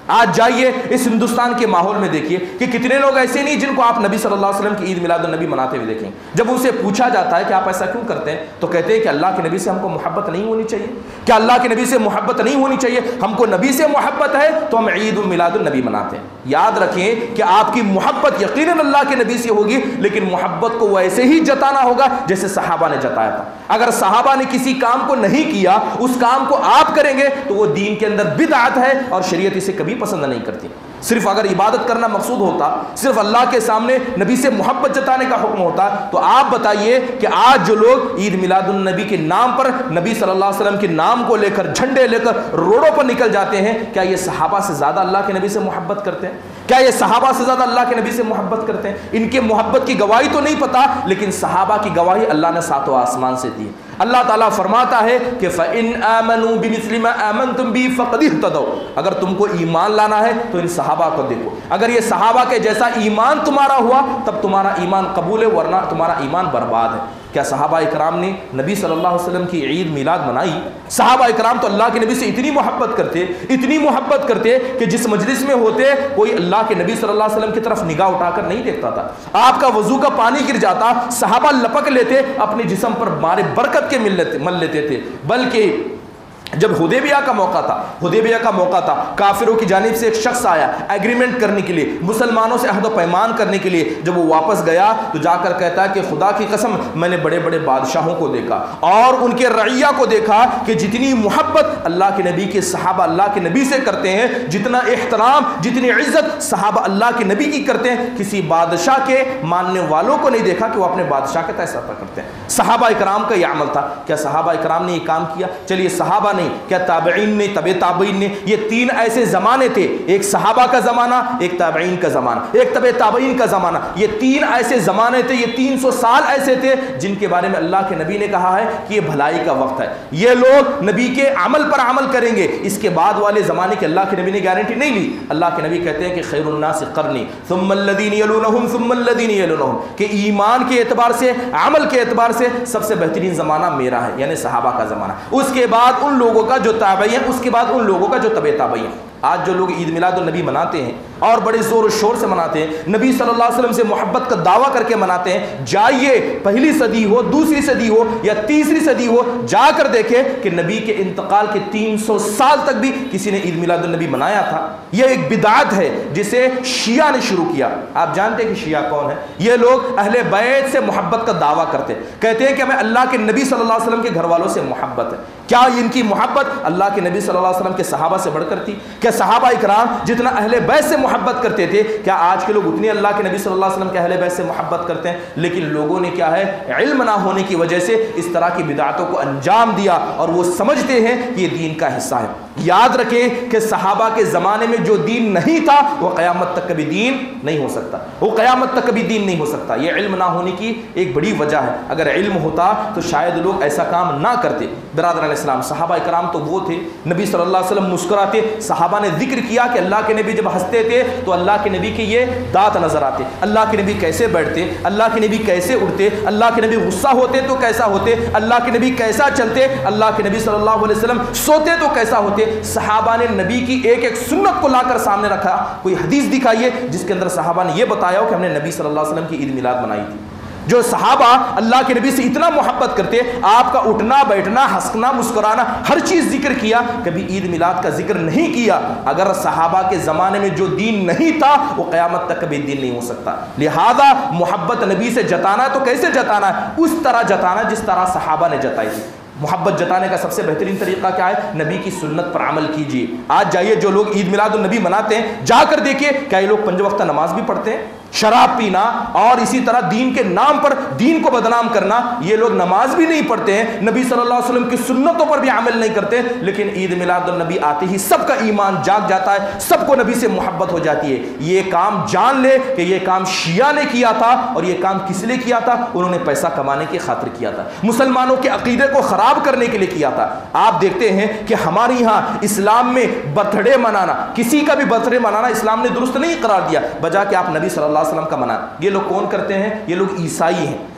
آج جائیے اس ہندوستان کے ماحول میں دیکھیے کہ کتنے لوگ ایسے نہیں جن کو آپ نبی صلی اللہ علیہ وسلم کی عید میلاد النبی مناتے ہوئے دیکھیں. جب ان سے پوچھا جاتا ہے کہ آپ ایسا کیوں کرتے ہیں تو کہتے ہیں کہ اللہ کے نبی سے ہم کو محبت نہیں ہونی چاہیے. کیا اللہ کے نبی سے محبت نہیں ہونی چاہیے؟ ہم کو نبی سے محبت ہے تو ہم عید میلاد النبی مناتے ہیں. یاد رکھیں کہ آپ کی محبت یقیناً اللہ کے نبی سے ہوگی، لیکن محبت کو ویسے ہی جتانا ہوگا جیسے صحابہ نے جتایا تھا. اگر صحابہ نے کسی کام کو نہیں کیا، اس کام کو آپ کریں گے تو وہ دین کے اندر بدعت ہے اور شریعت اسے کبھی پسند نہیں کرتی. صرف اگر عبادت کرنا مقصود ہوتا، صرف اللہ کے سامنے نبی سے محبت جتانے کا حکم ہوتا، تو آپ بتائیے کہ آج جو لوگ عید میلاد النبی کے نام پر نبی صلی اللہ علیہ وسلم کے نام کو لے کر جھنڈے لے کر روڈوں پر نکل جاتے ہیں، کیا یہ صحابہ سے زیادہ اللہ کے نبی سے محبت کرتے ہیں؟ کیا یہ صحابہ سے زیادہ اللہ کے نبی سے محبت کرتے ہیں؟ ان کے محبت کی گواہی تو نہیں پتا، لیکن صحابہ کی گواہی اللہ نے ساتوں آسمان سے دی. اللہ تعالیٰ فرماتا ہے کہ فَإِنْ آمَنُوا بِمِثْلِ مَا آمَنْتُمْ بِهِ فَقَدِ اهْتَدَوْا. اگر تم کو ایمان لانا ہے تو ان صحابہ کو دیکھو. اگر یہ صحابہ کے جیسا ایمان تمہارا ہوا تب تمہارا ایمان قبول ہے، ورنہ تمہارا ایمان برباد ہے. کیا صحابہ اکرام نے نبی صلی اللہ علیہ وسلم کی عید میلاد منائی؟ صحابہ اکرام تو اللہ کے نبی سے اتنی محبت کرتے اتنی محبت کرتے کہ جس مجلس میں ہوتے کوئی اللہ کے نبی صلی اللہ علیہ وسلم کی طرف نگاہ اٹھا کر نہیں دیکھتا تھا. آپ کا وضو کا پانی گر جاتا، صحابہ لپک لیتے، اپنے جسم پر مارے برکت کے مل لیتے مل لیتے تھے. بلکہ جب حدیبیہ کا موقع تھا حدیبیہ کا موقع تھا کافروں کی جانب سے ایک شخص آیا ایگریمنٹ کرنے کے لیے، مسلمانوں سے عہد و پیمان کرنے کے لیے. جب وہ واپس گیا تو جا کر کہتا ہے کہ خدا کی قسم میں نے بڑے بڑے بادشاہوں کو دیکھا اور ان کے رعیہ کو دیکھا کہ جتنی محبت اللہ کے نبی کے صحابہ اللہ کے نبی سے کرتے ہیں، جتنا احترام جتنی عزت صحابہ اللہ کے نبی کی کرتے ہیں، کسی بادشاہ کے ماننے والوں کو نہیں دیکھا کہ وہ اپنے بادشاہ کے تحت ایسا کرتے ہیں. صحابہ اکرام کا یہ عمل تھا. کیا صحابہ اکرام نے یہ کام کیا؟ چلیے صحابہ نہیں، کیا تابعین نے، تبع تابعین نے؟ یہ تین ایسے زمانے تھے، ایک صحابہ کا زمانہ، ایک تابعین کا زمانہ، ایک تبع تابعین کا زمانہ. یہ تین ایسے زمانے تھے، یہ تین سو سال ایسے تھے جن کے بارے میں اللہ کے نبی نے کہا ہے کہ یہ بھلائی کا وقت ہے، یہ لوگ نبی کے عمل پر عمل کریں گے. اس کے بعد والے زمانے کے اللہ کے نبی نے گارنٹی نہیں لی. اللہ کے نبی کہتے ہیں کہ خیر الناس قرنی ثم الذین یلونہم ثم الذین یلونہم، کہ ایمان کے اعتبار سے، عمل کے اعتبار سے سب سے بہترین زمانہ میرا ہے، یعنی صحابہ کا زمانہ. اس کے بعد ان لوگوں کا جو تابعین ہیں، اس کے بعد ان لوگوں کا جو تبع تابعین ہیں. آج جو لوگ عید میلاد النبی مناتے ہیں اور بڑے زور و شور سے مناتے ہیں، نبی صلی اللہ علیہ وسلم سے محبت کا دعویٰ کر کے مناتے ہیں، جائیے پہلی صدی ہو، دوسری صدی ہو یا تیسری صدی ہو، جا کر دیکھیں کہ نبی کے انتقال کے تین سو سال تک بھی کسی نے عید میلاد النبی منایا تھا. یہ ایک بدعت ہے جسے شیعہ نے شروع کیا. آپ جانتے ہیں کہ شیعہ کون ہے؟ یہ لوگ اہل بیت سے محبت کا دعویٰ کرتے ہیں، کہتے ہیں کہ ہمیں اللہ کے نبی صلی اللہ علیہ وسلم کے گھر والوں سے محبت ہے. کیا ان کی محبت اللہ کے نبی صلی اللہ علیہ وسلم کے صحابہ سے بڑھ کر تھی؟ کیا صحابہ اکرام جتنا اہل بیت سے محبت کرتے تھے، کیا آج کے لوگ اتنی اللہ کے نبی صلی اللہ علیہ وسلم کے اہل بیت سے محبت کرتے ہیں؟ لیکن لوگوں نے کیا ہے، علم نہ ہونے کی وجہ سے اس طرح کی بدعتوں کو انجام دیا اور وہ سمجھتے ہیں کہ یہ دین کا حصہ ہے. یاد رکھیں کہ صحابہ کے زمانے میں جو دین نہیں تھا وہ قیامت تک کبھی دین نہیں ہو سکتا، وہ قیامت تک کبھی دین نہیں ہو سکتا. یہ علم نہ ہونے کی ایک بڑی وجہ ہے. اگر علم ہوتا تو شاید لوگ ایسا کام نہ کرتے. برادران اسلام، صحابہ اکرام تو وہ تھے، نبی صلی اللہ علیہ وسلم مسکراتے، صحابہ نے ذکر کیا کہ اللہ کے نبی جب ہنستے تھے تو اللہ کے نبی کے یہ دانت نظر آتے، اللہ کے نبی کیسے بیٹھتے، اللہ کے نبی کیسے اٹھتے، اللہ کے نبی غصہ ہوتے تو کیسا ہوتے، اللہ کے نبی کیسا چلتے، اللہ کے نبی صلی اللہ علیہ وسلم سوتے تو کیسا ہوتے. صحابہ نے نبی کی ایک ایک سنت کو لا کر سامنے رکھا. کوئی حدیث دکھائیے جس کے اندر صحابہ نے یہ بتایا ہو کہ ہم نے نبی صلی اللہ علیہ وسلم کی عید میلاد منائی تھی. جو صحابہ اللہ کے نبی سے اتنا محبت کرتے، آپ کا اٹھنا بیٹھنا ہنسنا مسکرانا ہر چیز ذکر کیا، کبھی عید میلاد کا ذکر نہیں کیا. اگر صحابہ کے زمانے میں جو دین نہیں تھا وہ قیامت تک کبھی دین نہیں ہو سکتا. لہذا محبت نبی سے جتانا ہے تو کیسے جتانا ہے؟ اس طرح جتانا جس طرح صحابہ نے جتائی تھی. محبت جتانے کا سب سے بہترین طریقہ کیا ہے؟ نبی کی سنت پر عمل کیجیے. آج جائیے جو لوگ عید میلاد النبی مناتے ہیں، جا کر دیکھیے کیا یہ لوگ پنج وقتہ نماز بھی پڑھتے ہیں؟ شراب پینا اور اسی طرح دین کے نام پر دین کو بدنام کرنا، یہ لوگ نماز بھی نہیں پڑھتے ہیں، نبی صلی اللہ علیہ وسلم کی سنتوں پر بھی عمل نہیں کرتے، لیکن عید میلاد النبی آتے ہی سب کا ایمان جاگ جاتا ہے، سب کو نبی سے محبت ہو جاتی ہے. یہ کام جان لے کہ یہ کام شیعہ نے کیا تھا. اور یہ کام کس لیے کیا تھا؟ انہوں نے پیسہ کمانے کی خاطر کیا تھا، مسلمانوں کے عقیدے کو خراب کرنے کے لیے کیا تھا. آپ دیکھتے ہیں کہ ہمارے یہاں اسلام میں برتھ ڈے منانا، کسی کا بھی برتھ ڈے منانا اسلام نے درست نہیں قرار دیا، بجا کہ آپ نبی صلی اللہ علیہ وسلم کا منائیں. یہ لوگ کون کرتے ہیں؟ یہ لوگ عیسائی ہیں.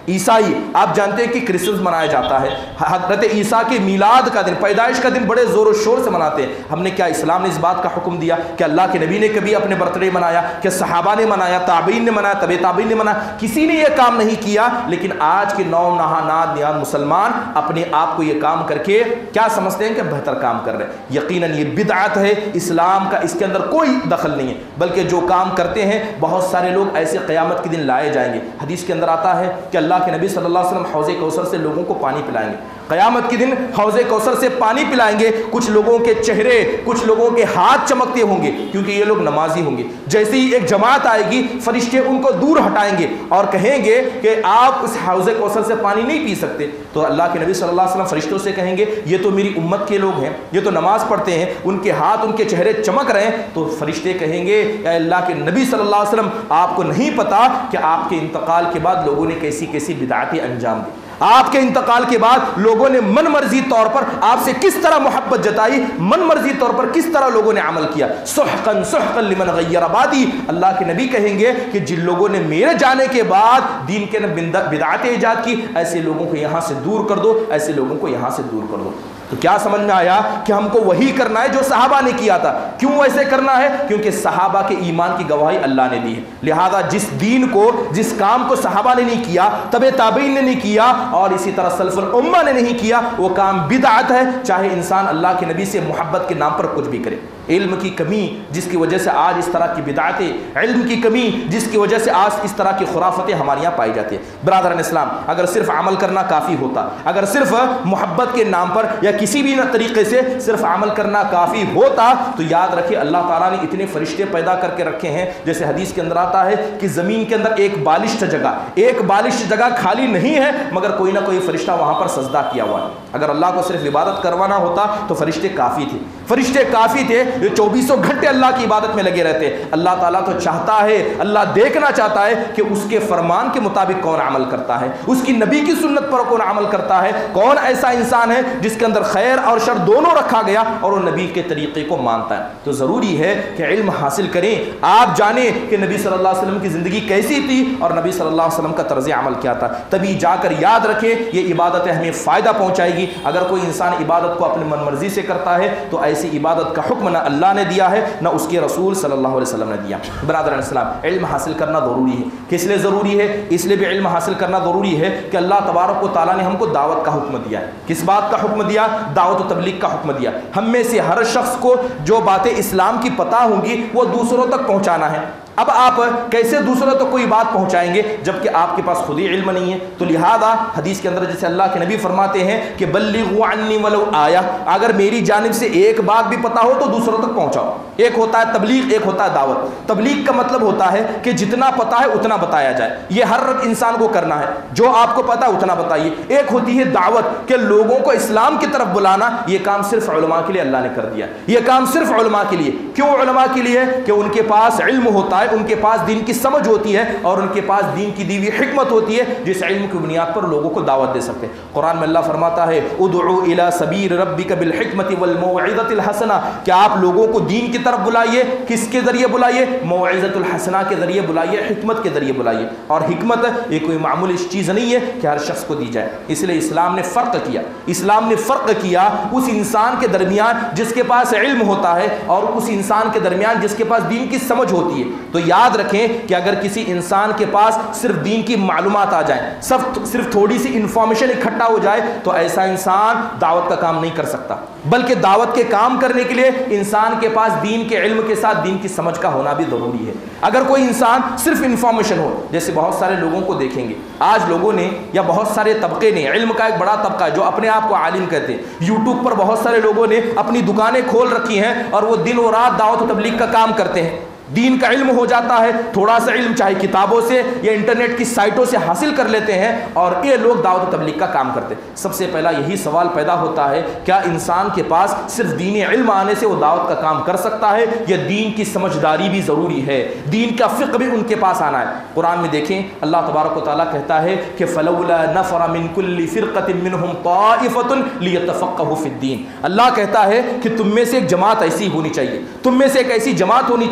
عیسائی آپ جانتے ہیں کہ کرسمس منایا جاتا ہے، حضرت عیسیٰ کے میلاد کا دن، پیدائش کا دن بڑے زور و شور سے مناتے ہیں۔ ہم نے کیا اسلام نے اس بات کا حکم دیا کہ اللہ کے نبی نے کبھی اپنے برتھ ڈے منایا؟ کہ صحابہ نے منایا، تابعین نے منایا، تبع تابعین نے منایا؟ کسی نے یہ کام نہیں کیا۔ لیکن آج کے نو نہانات نیاد مسلمان اپنے آپ کو یہ کام کر کے کیا سمجھتے ہیں کہ بہتر کام کر رہے ہیں۔ یقیناً یہ بدعت ہے، اسلام کا اس کے اندر کوئی دخل نہیں ہے، بلکہ جو کام کرتے ہیں بہت سارے لوگ ایسے قیامت کے دن لائے جائیں گے۔ حدیث کے اندر آتا ہے کہ اللہ کے نبی صلی اللہ علیہ وسلم حوض کوثر سے لوگوں کو پانی پلائیں گے، قیامت کے دن حوض کوثر سے پانی پلائیں گے، کچھ لوگوں کے چہرے، کچھ لوگوں کے ہاتھ چمکتے ہوں گے کیونکہ یہ لوگ نمازی ہوں گے۔ جیسے ہی ایک جماعت آئے گی فرشتے ان کو دور ہٹائیں گے اور کہیں گے کہ آپ اس حوض کوثر سے پانی نہیں پی سکتے، تو اللہ کے نبی صلی اللہ علیہ وسلم فرشتوں سے کہیں گے یہ تو میری امت کے لوگ ہیں، یہ تو نماز پڑھتے ہیں، ان کے ہاتھ ان کے چہرے چمک رہے ہیں، تو فرشتے کہیں گے اے اللہ کے نبی صلی اللہ علیہ وسلم آپ کو نہیں پتا کہ آپ کے انتقال کے بعد لوگوں نے کیسی کیسی بدعتیں انجام دی، آپ کے انتقال کے بعد لوگوں نے من مرضی طور پر آپ سے کس طرح محبت جتائی، من مرضی طور پر کس طرح لوگوں نے عمل کیا۔ سحقاً سحقاً لمن غیر آبادی، اللہ کے نبی کہیں گے کہ جن لوگوں نے میرے جانے کے بعد دین کے بدعتیں ایجاد کی، ایسے لوگوں کو یہاں سے دور کر دو، ایسے لوگوں کو یہاں سے دور کر دو۔ تو کیا سمجھ میں آیا کہ ہم کو وہی کرنا ہے جو صحابہ نے کیا تھا۔ کیوں ایسے کرنا ہے؟ کیونکہ صحابہ کے ایمان کی گواہی اللہ نے دی ہے، لہذا جس دین کو، جس کام کو صحابہ نے نہیں کیا، تبع تابعین نے نہیں کیا، اور اسی طرح سلف الامہ نے نہیں کیا، وہ کام بدعت ہے، چاہے انسان اللہ کے نبی سے محبت کے نام پر کچھ بھی کرے۔ علم کی کمی جس کی وجہ سے آج اس طرح کی بدعتیں، علم کی کمی جس کی وجہ سے آج اس طرح کی خرافتیں ہمارے یہاں پائی جاتی ہیں۔ برادران اسلام، اگر صرف عمل کرنا کافی ہوتا، اگر صرف محبت کے نام پر یا کسی بھی طریقے سے صرف عمل کرنا کافی ہوتا، تو یاد رکھیے اللہ تعالیٰ نے اتنے فرشتے پیدا کر کے رکھے ہیں، جیسے حدیث کے اندر آتا ہے کہ زمین کے اندر ایک بالشت جگہ ایک بالشت جگہ خالی نہیں ہے مگر کوئی نہ کوئی فرشتہ وہاں پر سجدہ کیا ہوا ہے۔ اگر اللہ کو صرف عبادت کروانا ہوتا تو فرشتے کافی تھے، فرشتے کافی تھے جو چوبیسوں گھنٹے اللہ کی عبادت میں لگے رہتے۔ اللہ تعالیٰ تو چاہتا ہے، اللہ دیکھنا چاہتا ہے کہ اس کے فرمان کے مطابق کون عمل کرتا ہے، اس کی نبی کی سنت پر کون عمل کرتا ہے، کون ایسا انسان ہے جس کے اندر خیر اور شر دونوں رکھا گیا اور وہ نبی کے طریقے کو مانتا ہے۔ تو ضروری ہے کہ علم حاصل کریں، آپ جانیں کہ نبی صلی اللہ علیہ وسلم کی زندگی کیسی تھی اور نبی صلی اللہ علیہ وسلم کا طرز عمل کیا تھا، تبھی جا کر یاد رکھیں یہ عبادت ہمیں فائدہ پہنچائے گی۔ اگر کوئی انسان عبادت کو اپنی من مرضی سے کرتا ہے تو ایسی عبادت کا حکم نہ اللہ نے دیا ہے نہ اس کے رسول صلی اللہ علیہ وسلم نے دیا۔ برادران اسلام، علم حاصل کرنا ضروری ہے۔ کس لیے ضروری ہے؟ اس لیے بھی علم حاصل کرنا ضروری ہے کہ اللہ تبارک و تعالیٰ نے ہم کو دعوت کا حکم دیا ہے۔ کس بات کا حکم دیا؟ دعوت و تبلیغ کا حکم دیا۔ ہم میں سے ہر شخص کو جو باتیں اسلام کی پتہ ہوں گی وہ دوسروں تک پہنچانا ہے۔ اب آپ کیسے دوسروں تک کوئی بات پہنچائیں گے جبکہ آپ کے پاس خود ہی علم نہیں ہے؟ تو لہذا حدیث کے اندر جیسے اللہ کے نبی فرماتے ہیں کہ بلغوا عنی ولو آیا، اگر میری جانب سے ایک بات بھی پتہ ہو تو دوسروں تک پہنچاؤ۔ ایک ہوتا ہے تبلیغ، ایک ہوتا ہے دعوت۔ تبلیغ کا مطلب ہوتا ہے کہ جتنا پتہ ہے اتنا بتایا جائے، یہ ہر انسان کو کرنا ہے، جو آپ کو پتہ ہے اتنا بتائیے۔ ایک ہوتی ہے دعوت کہ لوگوں کو اسلام کی طرف بلانا، یہ کام صرف علماء کے لیے اللہ نے کر دیا، یہ کام صرف علماء کے لیے۔ کیوں علماء کے لیے؟ کہ ان کے پاس علم ہوتا ہے، ان کے پاس دین کی سمجھ ہوتی ہے اور ان کے پاس دین کی دی ہوئی حکمت ہوتی ہے جس علم کی بنیاد پر لوگوں کو دعوت دے سکتے ہیں۔ قرآن میں اللہ فرماتا ہے ادعو الی سبیل ربک بالحکمت والموعظۃ الحسنہ، کہ آپ لوگوں کو دین کی طرف بلائیے۔ کس کے ذریعے بلائیے؟ موعظۃ الحسنہ کے ذریعے بلائیے، حکمت کے ذریعے بلائیے۔ اور حکمت یہ کوئی معمولی چیز نہیں ہے کہ ہر شخص کو دی جائے، اس لیے اسلام نے فرق کیا اسلام نے فرق کیا اس انسان کے درمیان جس کے پاس علم ہوتا ہے اور اس انسان کے درمیان جس کے پاس دین کی سمجھ ہوتی ہے۔ تو یاد رکھیں کہ اگر کسی انسان کے پاس صرف دین کی معلومات آ جائیں، صرف تھوڑی سی انفارمیشن اکٹھا ہو جائے تو ایسا انسان دعوت کا کام نہیں کر سکتا، بلکہ دعوت کے کام کرنے کے لیے انسان کے پاس دین کے علم کے ساتھ دین کی سمجھ کا ہونا بھی ضروری ہے۔ اگر کوئی انسان صرف انفارمیشن ہو، جیسے بہت سارے لوگوں کو دیکھیں گے آج لوگوں نے یا بہت سارے طبقے نے، علم کا ایک بڑا طبقہ ہے جو اپنے آپ کو عالم کہتے ہیں، یوٹیوب پر بہت سارے لوگوں نے اپنی دکانیں کھول رکھی ہیں اور وہ دن و رات دعوت و تبلیغ کا کام کرتے ہیں۔ دین کا علم ہو جاتا ہے، تھوڑا سا علم چاہے کتابوں سے یا انٹرنیٹ کی سائٹوں سے حاصل کر لیتے ہیں اور یہ لوگ دعوت و تبلیغ کا کام کرتے ہیں۔ سب سے پہلا یہی سوال پیدا ہوتا ہے، کیا انسان کے پاس صرف دینی علم آنے سے وہ دعوت کا کام کر سکتا ہے یا دین کی سمجھداری بھی ضروری ہے، دین کا فقہ بھی ان کے پاس آنا ہے؟ قرآن میں دیکھیں اللہ تبارک و تعالیٰ کہتا ہے کہ فلولا نفر من كل فرقة منهم طائفة ليتفقهوا في الدين، اللہ کہتا ہے کہ تم میں سے ایک جماعت ایسی ہونی چاہیے، تم میں سے ایک ایسی جماعت ہونی چاہیے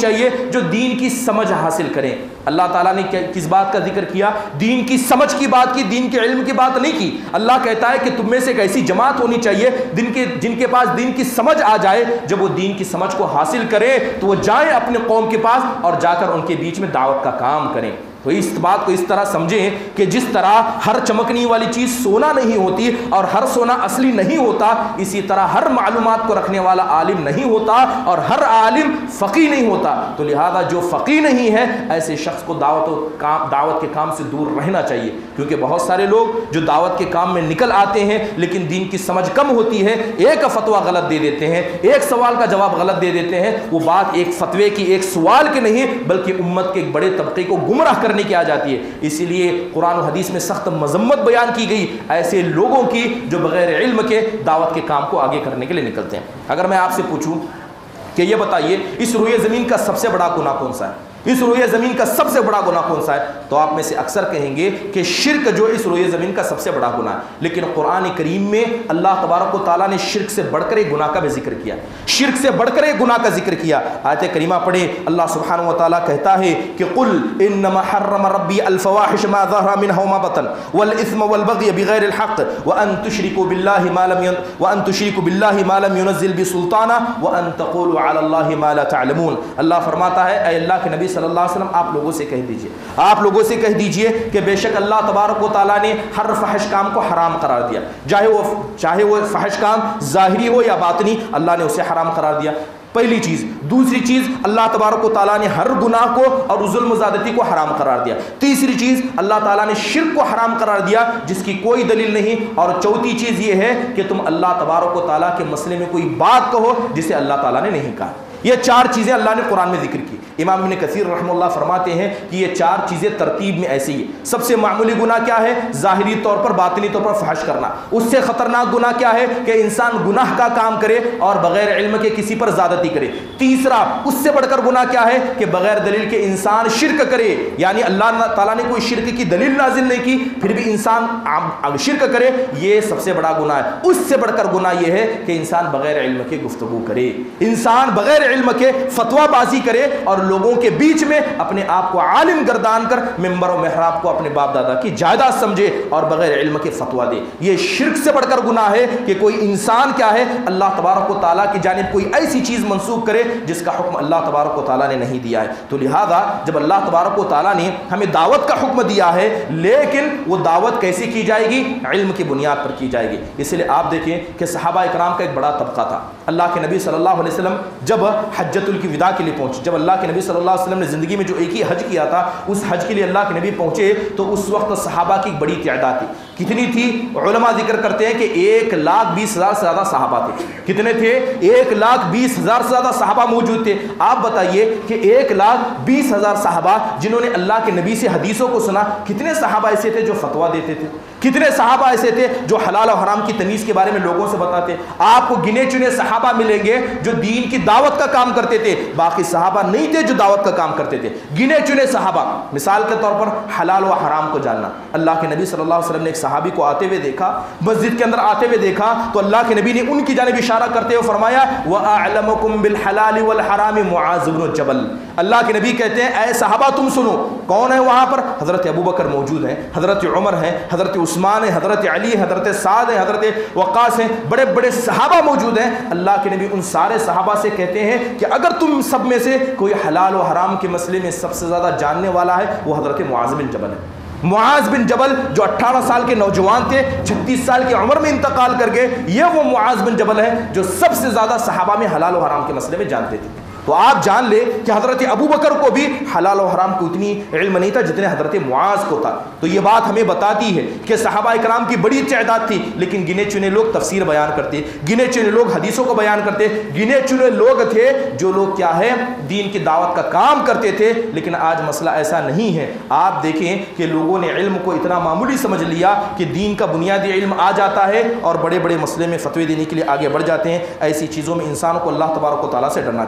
جو دین کی سمجھ حاصل کریں۔ اللہ تعالیٰ نے کس بات کا ذکر کیا؟ دین کی سمجھ کی بات کی، دین کے علم کی بات نہیں کی۔ اللہ کہتا ہے کہ تم میں سے ایک ایسی جماعت ہونی چاہیے جن کے جن کے پاس دین کی سمجھ آ جائے، جب وہ دین کی سمجھ کو حاصل کریں تو وہ جائیں اپنے قوم کے پاس اور جا کر ان کے بیچ میں دعوت کا کام کریں۔ تو اس بات کو اس طرح سمجھیں کہ جس طرح ہر چمکنے والی چیز سونا نہیں ہوتی اور ہر سونا اصلی نہیں ہوتا، اسی طرح ہر معلومات کو رکھنے والا عالم نہیں ہوتا اور ہر عالم فقیہ نہیں ہوتا۔ تو لہذا جو فقیہ نہیں ہے ایسے شخص کو دعوت و کام دعوت کے کام سے دور رہنا چاہیے، کیونکہ بہت سارے لوگ جو دعوت کے کام میں نکل آتے ہیں لیکن دین کی سمجھ کم ہوتی ہے، ایک فتویٰ غلط دے دیتے ہیں، ایک سوال کا جواب غلط دے دیتے ہیں۔ وہ بات ایک فتوے کی، ایک سوال کی نہیں بلکہ امت کے ایک بڑے طبقے کو گمراہ کرنے کی آ جاتی ہے۔ اسی لیے قرآن و حدیث میں سخت مذمت بیان کی گئی ایسے لوگوں کی جو بغیر علم کے دعوت کے کام کو آگے کرنے کے لیے نکلتے ہیں۔ اگر میں آپ سے پوچھوں کہ یہ بتائیے اس روئے زمین کا سب سے بڑا گناہ کون سا ہے، اس روئے زمین کا سب سے بڑا گناہ کون سا ہے، تو آپ میں سے اکثر کہیں گے کہ شرک جو اس روئے زمین کا سب سے بڑا گناہ ہے۔ لیکن قرآن کریم میں اللہ تبارک و تعالیٰ نے شرک سے بڑھ کر ایک گناہ کا بھی ذکر کیا، شرک سے بڑھ کر ایک گناہ کا ذکر کیا۔ آیت کریمہ پڑھیں، اللہ سبحانہ و تعالیٰ کہتا ہے کہ قل انما حرم ربی الفواحش ما ظہر منها وما بطن والاثم والبغي بغیر الحق وان تشركوا بالله ما لم ين... وان تشركوا بالله ما لم ينزل بسلطانا وان تقولوا على الله ما لا تعلمون۔ اللہ فرماتا ہے اے اللہ کے نبی صلی اللہ علیہ وسلم آپ لوگوں سے کہہ دیجئے آپ لوگوں سے کہہ دیجئے کہ بے شک اللہ تبارک و تعالیٰ نے ہر فحش کام کو حرام قرار دیا، چاہے وہ چاہے وہ فحش کام ظاہری ہو یا باطنی، اللہ نے اسے حرام قرار دیا، پہلی چیز۔ دوسری چیز، اللہ تبارک و تعالیٰ نے ہر گناہ کو اور ظلم و زیادتی کو حرام قرار دیا۔ تیسری چیز، اللہ تعالیٰ نے شرک کو حرام قرار دیا جس کی کوئی دلیل نہیں۔ اور چوتھی چیز یہ ہے کہ تم اللہ تبارک و تعالیٰ کے مسئلے میں کوئی بات کہو جسے اللہ تعالیٰ نے نہیں کہا۔ یہ چار چیزیں اللہ نے قرآن میں ذکر کی۔ امام ابن کثیر رحمہ اللہ فرماتے ہیں کہ یہ چار چیزیں ترتیب میں ایسی ہیں۔ سب سے معمولی گناہ کیا ہے؟ ظاہری طور پر باطنی طور پر فحش کرنا۔ اس سے خطرناک گناہ کیا ہے؟ کہ انسان گناہ کا کام کرے اور بغیر علم کے کسی پر زیادتی کرے۔ تیسرا، اس سے بڑھ کر گناہ کیا ہے؟ کہ بغیر دلیل کے انسان شرک کرے، یعنی اللہ تعالیٰ نے کوئی شرک کی دلیل نازل نہیں کی پھر بھی انسان شرک کرے، یہ سب سے بڑا گناہ ہے۔ اس سے بڑھ کر گناہ یہ ہے کہ انسان بغیر علم کے گفتگو کرے، انسان بغیر علم کے فتویٰ بازی کرے اور لوگوں کے بیچ میں اپنے آپ کو عالم گردان کر ممبر و محراب کو اپنے باپ دادا کی جائیداد سمجھے اور بغیر علم کے فتویٰ دے۔ یہ شرک سے بڑھ کر گناہ ہے کہ کوئی انسان کیا ہے اللہ تبارک و تعالیٰ کی جانب کوئی ایسی چیز منسوخ کرے جس کا حکم اللہ تبارک و تعالیٰ نے نہیں دیا ہے۔ تو لہذا جب اللہ تبارک و تعالیٰ نے ہمیں دعوت کا حکم دیا ہے لیکن وہ دعوت کیسے کی جائے گی؟ علم کی بنیاد پر کی جائے گی۔ اس لیے آپ دیکھیں کہ صحابہ اکرام کا ایک بڑا طبقہ تھا۔ اللہ کے نبی صلی اللہ علیہ وسلم جب حجۃ الوداع کے لیے پہنچے، جب اللہ کے نبی صلی اللہ علیہ وسلم نے زندگی میں جو ایک ہی حج کیا تھا اس حج کے لیے اللہ کے نبی پہنچے تو اس وقت صحابہ کی بڑی تعداد تھی۔ کتنی تھی؟ علماء ذکر کرتے ہیں کہ ایک لاکھ بیس ہزار سے زیادہ صحابہ تھے۔ کتنے تھے؟ ایک لاکھ بیس ہزار سے زیادہ صحابہ موجود تھے۔ آپ بتائیے کہ ایک لاکھ بیس ہزار صحابہ جنہوں نے اللہ کے نبی سے حدیثوں کو سنا، کتنے صحابہ ایسے تھے جو فتویٰ دیتے تھے؟ کتنے صحابہ ایسے تھے جو حلال و حرام کی تمیز کے بارے میں لوگوں سے بتاتے؟ آپ کو گنے چنے صحابہ ملیں گے جو دین کی دعوت کا کام کرتے تھے، باقی صحابہ نہیں تھے جو دعوت کا کام کرتے تھے۔ گنے چنے صحابہ، مثال کے طور پر حلال و حرام کو جاننا۔ اللہ کے نبی صلی اللہ علیہ وسلم نے ایک صحابی کو آتے ہوئے دیکھا، مسجد کے اندر آتے ہوئے دیکھا تو اللہ کے نبی نے ان کی جانب اشارہ کرتے ہوئے فرمایا وَأَعْلَمُكُمْ بِالْحَلَالِ وَالْحَرَامِ مُعَاذ بن جبل۔ اللہ کے نبی کہتے ہیں اے صحابہ تم سنو، کون ہے وہاں پر؟ حضرت ابو بکر موجود ہیں، حضرت عمر ہیں، حضرت عثمان ہیں، حضرت علی ہیں، حضرت سعد ہیں، حضرت وقاص ہیں، بڑے بڑے صحابہ موجود ہیں۔ اللہ کے نبی ان سارے صحابہ سے کہتے ہیں کہ اگر تم سب میں سے کوئی حلال و حرام کے مسئلے میں سب سے زیادہ جاننے والا ہے وہ حضرت معاذ بن جبل ہے۔ معاذ بن جبل جو اٹھارہ سال کے نوجوان تھے، چھتیس سال کی عمر میں انتقال کر گئے، یہ وہ معاذ بن جبل ہے جو سب سے زیادہ صحابہ میں حلال و حرام کے مسئلے میں جانتے تھے۔ تو آپ جان لے کہ حضرت ابو بکر کو بھی حلال و حرام کو اتنی علم نہیں تھا جتنے حضرت معاذ کو تھا۔ تو یہ بات ہمیں بتاتی ہے کہ صحابہ اکرام کی بڑی تعداد تھی لیکن گنے چنے لوگ تفسیر بیان کرتے، گنے چنے لوگ حدیثوں کو بیان کرتے، گنے چنے لوگ تھے جو لوگ کیا ہے دین کی دعوت کا کام کرتے تھے۔ لیکن آج مسئلہ ایسا نہیں ہے۔ آپ دیکھیں کہ لوگوں نے علم کو اتنا معمولی سمجھ لیا کہ دین کا بنیادی علم آ جاتا ہے اور بڑے بڑے مسئلے میں فتوی دینے کے لیے آگے بڑھ جاتے ہیں۔ ایسی چیزوں میں انسان کو اللہ تبارک و تعالیٰ سے ڈرنا چاہیے۔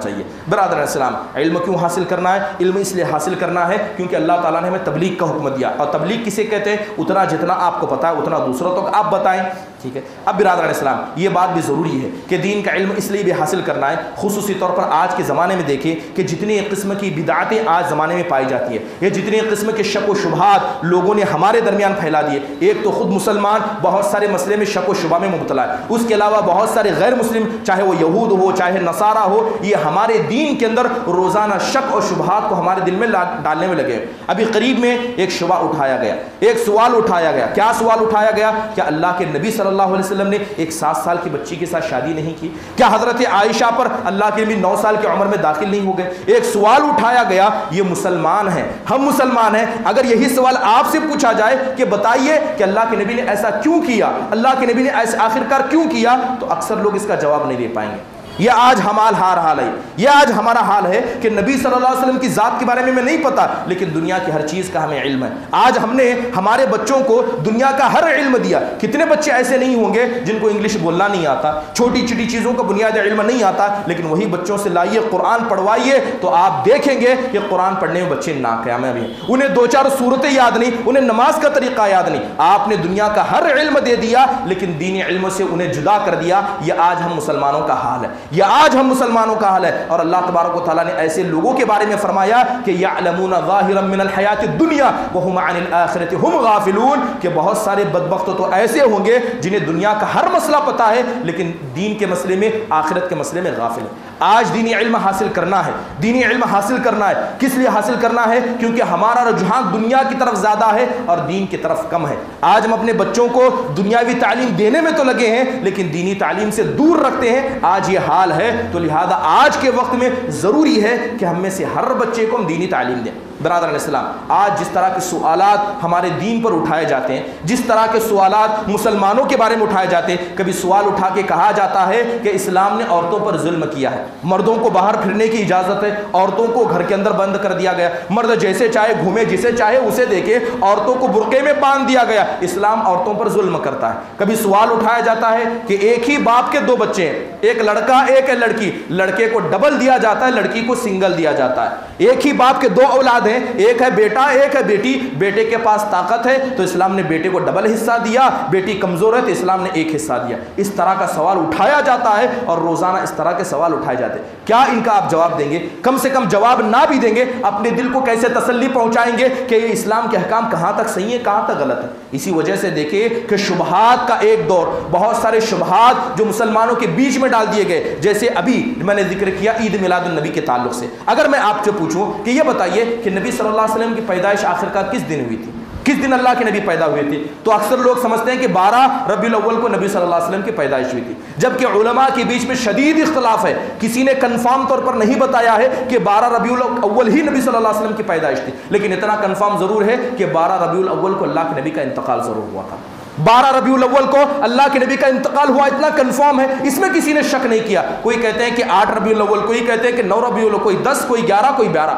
برادر السلام، علم کیوں حاصل کرنا ہے؟ علم اس لیے حاصل کرنا ہے کیونکہ اللہ تعالیٰ نے ہمیں تبلیغ کا حکم دیا، اور تبلیغ کسے کہتے ہیں؟ اتنا جتنا آپ کو پتا ہے اتنا دوسروں تک آپ بتائیں، ٹھیک ہے۔ اب برادر السلام یہ بات بھی ضروری ہے کہ دین کا علم اس لیے بھی حاصل کرنا ہے، خصوصی طور پر آج کے زمانے میں دیکھیں کہ جتنی قسم کی بدعتیں آج زمانے میں پائی جاتی ہے، یہ جتنی قسم کے شک و شبہات لوگوں نے ہمارے درمیان پھیلا دیے، ایک تو خود مسلمان بہت سارے مسئلے میں شک و شبہ میں مبتلا ہے، اس کے علاوہ بہت سارے غیر مسلم چاہے وہ یہود ہو چاہے نصارہ ہو، یہ ہمارے دین کے اندر روزانہ شک اور شبہات کو ہمارے دل میں ڈالنے میں لگے۔ ابھی قریب میں ایک شبہ اٹھایا گیا، ایک سوال اٹھایا گیا، کیا سوال اٹھایا گیا؟ کیا اللہ کے نبی صلی اللہ علیہ وسلم نے ایک سات سال کی بچی کے ساتھ شادی نہیں کی؟ کیا حضرت عائشہ پر اللہ کے نبی نو سال کی عمر میں داخل نہیں ہو گئے؟ ایک سوال اٹھایا گیا، یہ مسلمان ہیں، ہم مسلمان ہیں، اگر یہی سوال آپ سے پوچھا جائے کہ بتائیے کہ اللہ کے نبی نے ایسا کیوں کیا، اللہ کے نبی نے ایسا آخرکار کیوں کیا، تو اکثر لوگ اس کا جواب نہیں دے پائیں گے۔ یہ آج ہمارا ہار حال ہے، یہ آج ہمارا حال ہے کہ نبی صلی اللہ علیہ وسلم کی ذات کے بارے میں ہمیں نہیں پتا، لیکن دنیا کی ہر چیز کا ہمیں علم ہے۔ آج ہم نے ہمارے بچوں کو دنیا کا ہر علم دیا۔ کتنے بچے ایسے نہیں ہوں گے جن کو انگلش بولنا نہیں آتا، چھوٹی چھوٹی چیزوں کا بنیادی علم نہیں آتا، لیکن وہی بچوں سے لائیے قرآن پڑھوائیے تو آپ دیکھیں گے کہ قرآن پڑھنے میں بچے ناکامیاب ہیں، انہیں دو چار صورتیں یاد نہیں، انہیں نماز کا طریقہ یاد نہیں۔ آپ نے دنیا کا ہر علم دے دیا لیکن دینی علم سے انہیں جدا کر دیا۔ یہ آج ہم مسلمانوں کا حال ہے، یہ آج ہم مسلمانوں کا حال ہے۔ اور اللہ تبارک و تعالیٰ نے ایسے لوگوں کے بارے میں فرمایا کہ یعلمون ظاہرا من الحیات الدنیا وهم عن الآخرۃ هم غافلون، کہ بہت سارے بدبخت تو ایسے ہوں گے جنہیں دنیا کا ہر مسئلہ پتا ہے لیکن دین کے مسئلے میں، آخرت کے مسئلے میں غافل ہیں۔ آج دینی علم حاصل کرنا ہے، دینی علم حاصل کرنا ہے، کس لیے حاصل کرنا ہے؟ کیونکہ ہمارا رجحان دنیا کی طرف زیادہ ہے اور دین کی طرف کم ہے۔ آج ہم اپنے بچوں کو دنیاوی تعلیم دینے میں تو لگے ہیں لیکن دینی تعلیم سے دور رکھتے ہیں، آج یہ حال ہے۔ تو لہذا آج کے وقت میں ضروری ہے کہ ہم میں سے ہر بچے کو ہم دینی تعلیم دیں۔ برادران اسلام، آج جس طرح کے سوالات ہمارے دین پر اٹھائے جاتے ہیں، جس طرح کے سوالات مسلمانوں کے بارے میں اٹھائے جاتے ہیں، کبھی سوال اٹھا کے کہا جاتا ہے کہ اسلام نے عورتوں پر ظلم کیا ہے، مردوں کو باہر پھرنے کی اجازت ہے، عورتوں کو گھر کے اندر بند کر دیا گیا، مرد جیسے چاہے گھومے، جسے چاہے اسے دیکھے، عورتوں کو برقعے میں باندھ دیا گیا، اسلام عورتوں پر ظلم کرتا ہے۔ کبھی سوال اٹھایا جاتا ہے کہ ایک ہی باپ کے دو بچے ہیں، ایک لڑکا ایک ہے لڑکی، لڑکے کو ڈبل دیا جاتا ہے، لڑکی کو سنگل دیا جاتا ہے۔ ایک ہی باپ کے دو اولاد ہیں، ایک ہے بیٹا ایک ہے بیٹی، بیٹے کے پاس طاقت ہے تو اسلام نے بیٹے کو ڈبل حصہ دیا، بیٹی کمزور ہے تو اسلام نے ایک حصہ دیا۔ اس طرح کا سوال اٹھایا جاتا ہے اور روزانہ اس طرح کے سوال اٹھائے جاتے ہیں۔ کیا ان کا آپ جواب دیں گے؟ کم سے کم جواب نہ بھی دیں گے، اپنے دل کو کیسے تسلی پہنچائیں گے کہ یہ اسلام کے احکام کہاں تک صحیح ہے کہاں تک غلط ہے؟ اسی وجہ سے دیکھیں کہ شبہات کا ایک دور، بہت سارے شبہات جو مسلمانوں کے بیچ میں ڈال دیے گئے، جیسے ابھی میں نے ذکر کیا عید میلاد النبی کے تعلق سے۔ اگر میں آپ سے پوچھوں کہ یہ بتائیے کہ نبی صلی اللہ علیہ وسلم کی پیدائش آخرکار کس دن ہوئی تھی، کس دن اللہ کے نبی پیدا ہوئے تھے، تو اکثر لوگ سمجھتے ہیں کہ بارہ ربیع الاول کو نبی صلی اللہ علیہ وسلم کی پیدائش ہوئی تھی، جبکہ علماء کے بیچ میں شدید اختلاف ہے۔ کسی نے کنفرم طور پر نہیں بتایا ہے کہ بارہ ربیع الاول ہی نبی صلی اللہ علیہ وسلم کی پیدائش تھی، لیکن اتنا کنفرم ضرور ہے کہ بارہ ربیع الاول کو اللہ کے نبی کا انتقال ضرور ہوا تھا۔ بارہ ربیع الاول کو اللہ کے نبی کا انتقال ہوا، اتنا کنفرم ہے، اس میں کسی نے شک نہیں کیا۔ کوئی کہتے ہیں کہ آٹھ ربیع الاول، کوئی کہتے ہیں کہ نو ربیع الاول، کوئی دس، کوئی گیارہ، کوئی بارہ۔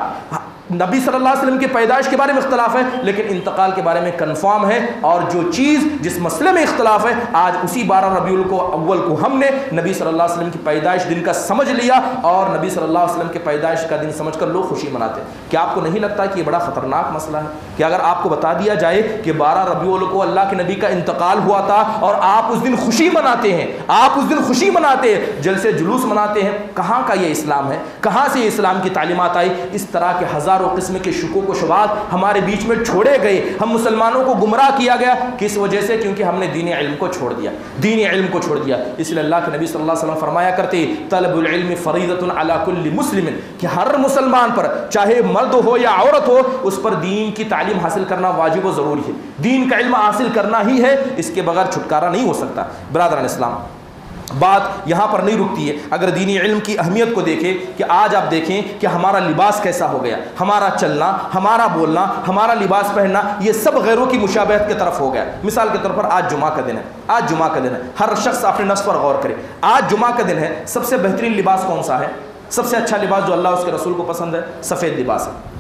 نبی صلی اللہ علیہ وسلم کی پیدائش کے بارے میں اختلاف ہے لیکن انتقال کے بارے میں کنفرم ہے، اور جو چیز جس مسئلے میں اختلاف ہے آج اسی بارہ ربیع الاول کو ہم نے نبی صلی اللہ علیہ وسلم کی پیدائش دن کا سمجھ لیا، اور نبی صلی اللہ علیہ وسلم کی پیدائش کا دن سمجھ کر لوگ خوشی مناتے ہیں۔ کیا آپ کو نہیں لگتا کہ یہ بڑا خطرناک مسئلہ ہے کہ اگر آپ کو بتا دیا جائے کہ بارہ ربیع الاول کو اللہ کے نبی کا انتقال ہوا تھا اور آپ اس دن خوشی مناتے ہیں، آپ اس دن خوشی مناتے ہیں، جلسے جلوس مناتے ہیں، کہاں کا یہ اسلام ہے؟ کہاں سے یہ اسلام کی تعلیمات آئی؟ اس طرح کے ہزاروں قسم کے شکوک و شبہات ہمارے بیچ میں چھوڑے گئے، ہم مسلمانوں کو گمراہ کیا گیا، کس وجہ سے؟ کیونکہ ہم نے دین علم کو چھوڑ دیا، دین علم کو چھوڑ دیا۔ اس لیے اللہ کے نبی صلی اللہ علیہ وسلم فرمایا کرتے طلب العلم فریضۃ علی کل مسلم، کہ ہر مسلمان پر چاہے مرد ہو یا عورت ہو اس پر دین کی تعلیم حاصل کرنا واجب و ضروری ہے، دین کا علم حاصل کرنا ہی ہے، اس کے بغیر چھٹکارا نہیں ہو سکتا۔ برادران اسلام، بات یہاں پر نہیں رکتی ہے۔ اگر دینی علم کی اہمیت کو دیکھیں کہ آج آپ دیکھیں کہ ہمارا لباس کیسا ہو گیا، ہمارا چلنا، ہمارا بولنا، ہمارا لباس پہننا، یہ سب غیروں کی مشابہت کی طرف ہو گیا۔ مثال کے طور پر آج جمعہ کا دن ہے، آج جمعہ کا دن ہے، ہر شخص اپنے نفس پر غور کرے۔ آج جمعہ کا دن ہے، سب سے بہترین لباس کون سا ہے؟ سب سے اچھا لباس جو اللہ اس کے رسول کو پسند ہے، سفید لباس ہے۔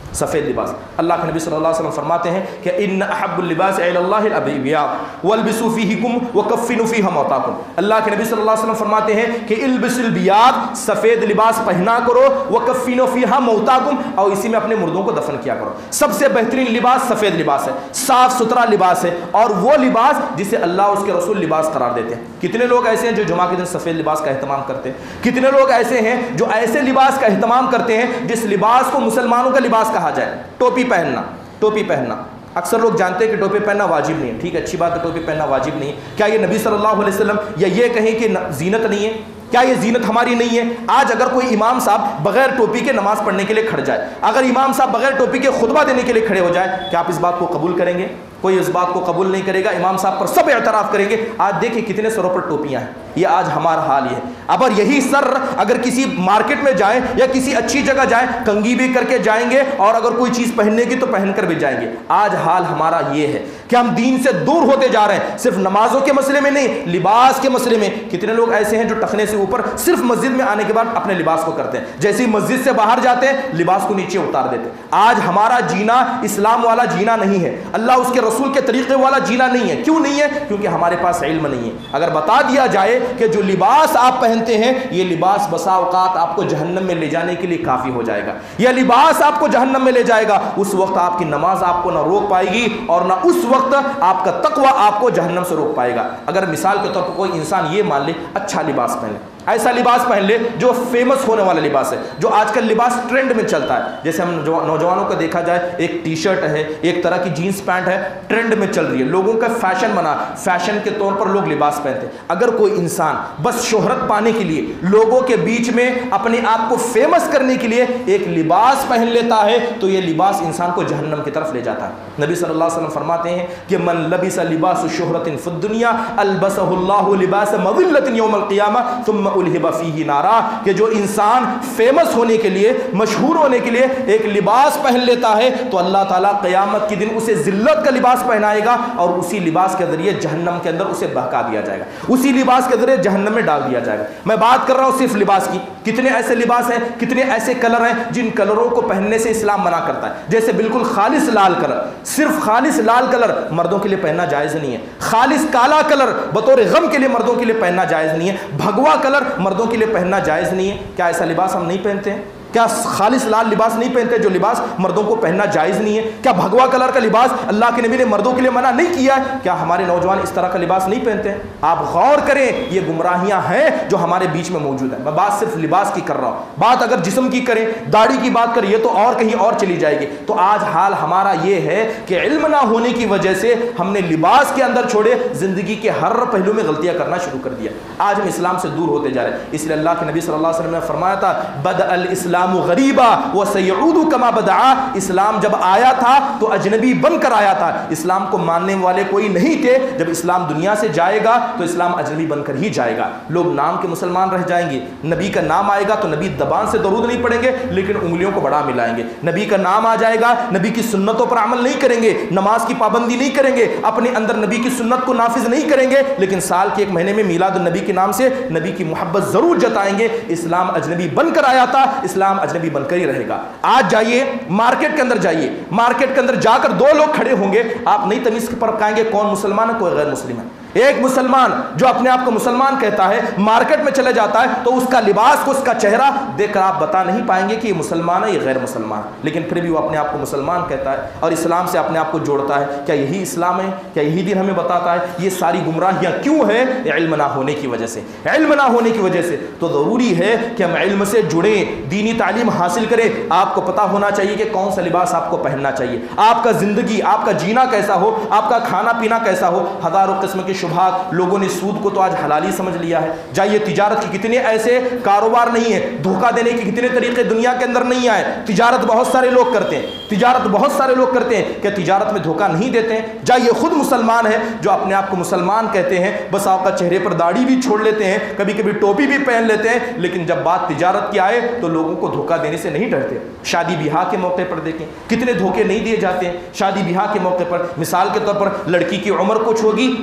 سفید لباس. اللہ کے نبی صلی اللہ علیہ وسلم فرماتے ہیں کہ ان احب اللباس الی اللہ الابیاء والبسوا فیہکم وکفنوا فیہا موتاکم. اللہ کے نبی صلی اللہ علیہ وسلم فرماتے ہیں کہ البس البیاض، سفید لباس پہنا کرو، وکفنوا فیہا موتاکم، اور اسی میں اپنے مردوں کو دفن کیا کرو. سب سے بہترین لباس سفید لباس ہے، صاف ستھرا لباس ہے، اور وہ لباس جسے اللہ اس کے رسول لباس قرار دیتے ہیں. کتنے لوگ ایسے ہیں جو جمعہ کے دن سفید لباس کا اہتمام کرتے ہیں؟ کتنے لوگ ایسے ہیں جو ایسے لباس کا اہتمام کرتے ہیں جس لباس کو مسلمانوں کا لباس کہا جائے؟ ٹوپی پہننا. ٹوپی پہننا اکثر لوگ جانتے ہیں کہ ٹوپی پہننا واجب نہیں ہے. ٹھیک ہے، اچھی بات ہے، ٹوپی پہننا واجب نہیں ہے. کیا یہ نبی صلی اللہ علیہ وسلم یا یہ کہیں کہ زینت نہیں ہے؟ کیا یہ زینت ہماری نہیں ہے؟ آج اگر کوئی امام صاحب بغیر ٹوپی کے نماز پڑھنے کے لیے کھڑ جائے، اگر امام صاحب بغیر ٹوپی کے خطبہ دینے کے لیے کھڑے ہو جائے، کیا آپ اس بات کو قبول کریں گے؟ کوئی اس بات کو قبول نہیں کرے گا. امام صاحب پر سب اعتراف کریں گے. آج دیکھیں کتنے سروں پر ٹوپیاں ہیں. یہ آج ہمارا حال یہ ہے. اب اور یہی سر اگر کسی مارکیٹ میں جائیں یا کسی اچھی جگہ جائیں، کنگھی بھی کر کے جائیں گے، اور اگر کوئی چیز پہننے کی تو پہن کر بھی جائیں گے. آج حال ہمارا یہ ہے کہ ہم دین سے دور ہوتے جا رہے ہیں. صرف نمازوں کے مسئلے میں نہیں، لباس کے مسئلے میں کتنے لوگ ایسے ہیں جو ٹخنے سے اوپر صرف مسجد میں آنے کے بعد اپنے لباس کو کرتے ہیں، جیسے ہی مسجد سے باہر جاتے ہیں لباس کو نیچے اتار دیتے ہیں. آج ہمارا جینا اسلام والا جینا نہیں ہے، اللہ اس کے رسول کے طریقے والا جینا نہیں ہے. کیوں نہیں ہے؟ کیونکہ ہمارے پاس علم نہیں ہے. اگر بتا دیا جائے کہ جو لباس آپ پہنتے ہیں یہ لباس بسا اوقات آپ کو جہنم میں لے جانے کے لیے کافی ہو جائے گا، یہ لباس آپ کو جہنم میں لے جائے گا، اس وقت آپ کی نماز آپ کو نہ روک پائے گی، اور نہ اس وقت آپ کا تقوی آپ کو جہنم سے روک پائے گا. اگر مثال کے طور پر کوئی انسان یہ مان لے اچھا لباس پہنے، ایسا لباس پہن لے جو فیمس ہونے والا لباس ہے، جو آج کل لباس ٹرینڈ میں چلتا ہے، جیسے ہم نوجوانوں کو دیکھا جائے ایک ٹی شرٹ ہے، ایک طرح کی جینس پینٹ ہے، ٹرینڈ میں چل رہی ہے، لوگوں کا فیشن بنا، فیشن کے طور پر لوگ لباس پہنتے ہیں. اگر کوئی انسان بس شہرت پانے کے لیے، لوگوں کے بیچ میں اپنے آپ کو فیمس کرنے کے لیے ایک لباس پہن لیتا ہے تو یہ لباس انسان کو جہنم کی طرف لے جاتا ہے. نبی صلی اللہ علیہ وسلم فرماتے ہیں کہ من لبس لباس شہرت فی الدنیا البسہ اللہ لباس مذلۃ یوم القیامہ ثم الہب فیہ نارا. کہ جو انسان فیمس ہونے کے لیے، مشہور ہونے کے لیے ایک لباس پہن لیتا ہے تو اللہ تعالیٰ قیامت کے دن اسے ذلت کا لباس پہنائے گا، اور اسی لباس کے ذریعے جہنم کے اندر اسے بہکا دیا جائے گا، اسی لباس کے ذریعے جہنم میں ڈال دیا جائے گا. میں بات کر رہا ہوں صرف لباس کی. کتنے ایسے لباس ہیں، کتنے ایسے کلر ہیں جن کلروں کو پہننے سے اسلام منع کرتا ہے. جیسے بالکل خالص لال کلر، صرف خالص لال کلر مردوں کے لیے پہننا جائز نہیں ہے. خالص کالا کلر بطور غم کے لیے مردوں کے لیے پہننا جائز نہیں ہے. بھگوا کلر مردوں کے لیے پہننا جائز نہیں ہے. کیا ایسا لباس ہم نہیں پہنتے ہیں؟ کیا خالص لال لباس نہیں پہنتے جو لباس مردوں کو پہننا جائز نہیں ہے؟ کیا بھگوا کلر کا لباس اللہ کے نبی نے مردوں کے لیے منع نہیں کیا ہے؟ کیا ہمارے نوجوان اس طرح کا لباس نہیں پہنتے ہیں؟ آپ غور کریں، یہ گمراہیاں ہیں جو ہمارے بیچ میں موجود ہیں. میں بات صرف لباس کی کر رہا ہوں. بات اگر جسم کی کریں، داڑھی کی بات کریں، یہ تو اور کہیں اور چلی جائے گی. تو آج حال ہمارا یہ ہے کہ علم نہ ہونے کی وجہ سے ہم نے لباس کے اندر چھوڑے زندگی کے ہر پہلو میں غلطیاں کرنا شروع کر دیا. آج ہم اسلام سے دور ہوتے جا رہے ہیں. اس لیے اللہ کے نبی صلی اللہ علیہ وسلم نے فرمایا تھا بدأ الاسلام غریبا وسيعود كما بدأ. اسلام جب آیا تھا تو اجنبی بن کر آیا تھا. اسلام کو ماننے والے کوئی نہیں تھے. جب اسلام دنیا سے جائے گا تو اسلام اجنبی بن کر ہی جائے گا. لوگ نام کے مسلمان رہ جائیں گے. نبی کا نام آئے گا تو نبی زبان سے درود نہیں پڑھیں گے لیکن انگلیوں کو بڑا ملائیں گے. نبی کا نام آ جائے گا، نبی کی سنتوں پر عمل نہیں کریں گے، نماز کی پابندی نہیں کریں گے، اپنے اندر نبی کی سنت کو نافذ نہیں کریں گے، لیکن سال کے ایک مہینے میں میلاد النبی کے نام سے نبی کی محبت ضرور جتائیں گے. اسلام اجنبی بن کر آیا تھا، اسلام اجنبی بن کر ہی رہے گا. آج جائیے مارکیٹ کے اندر، جائیے مارکیٹ کے اندر جا کر دو لوگ کھڑے ہوں گے، آپ نہیں تمیز پر پائیں گے کون مسلمان ہے کوئی غیر مسلم ہے. ایک مسلمان جو اپنے آپ کو مسلمان کہتا ہے مارکیٹ میں چلے جاتا ہے تو اس کا لباس کو، اس کا چہرہ دیکھ کر آپ بتا نہیں پائیں گے کہ یہ مسلمان ہے یہ غیر مسلمان، لیکن پھر بھی وہ اپنے آپ کو مسلمان کہتا ہے اور اسلام سے اپنے آپ کو جوڑتا ہے. کیا یہی اسلام ہے؟ کیا یہی دین ہمیں بتاتا ہے؟ یہ ساری گمراہیاں کیوں ہے؟ علم نہ ہونے کی وجہ سے. علم نہ ہونے کی وجہ سے تو ضروری ہے کہ ہم علم سے جڑیں، دینی تعلیم حاصل کریں. آپ کو پتہ ہونا چاہیے کہ کون سا لباس آپ کو پہننا چاہیے، آپ کا زندگی، آپ کا جینا کیسا ہو، آپ کا کھانا پینا کیسا ہو. ہزاروں قسم کے شبہات، لوگوں نے سود کو تو آج حلالی سمجھ لیا ہے. جائیے تجارت کی کتنے ایسے کاروبار نہیں ہے، دھوکہ دینے کے کتنے طریقے دنیا کے اندر نہیں آئے. تجارت بہت سارے لوگ کرتے ہیں، تجارت بہت سارے لوگ کرتے ہیں. کہ تجارت میں دھوکہ نہیں دیتے ہیں؟ جائیے خود مسلمان ہیں جو اپنے آپ کو مسلمان کہتے ہیں، بس آپ کا چہرے پر داڑھی بھی چھوڑ لیتے ہیں، کبھی کبھی ٹوپی بھی پہن لیتے ہیں، لیکن جب بات تجارت کی آئے تو لوگوں کو دھوکہ دینے سے نہیں ڈرتے. شادی بیاہ کے موقع پر دیکھیں کتنے دھوکے نہیں دیے جاتے ہیں. شادی بیاہ کے موقع پر مثال کے طور پر لڑکی کی عمر کچھ ہوگی، عمر کچھ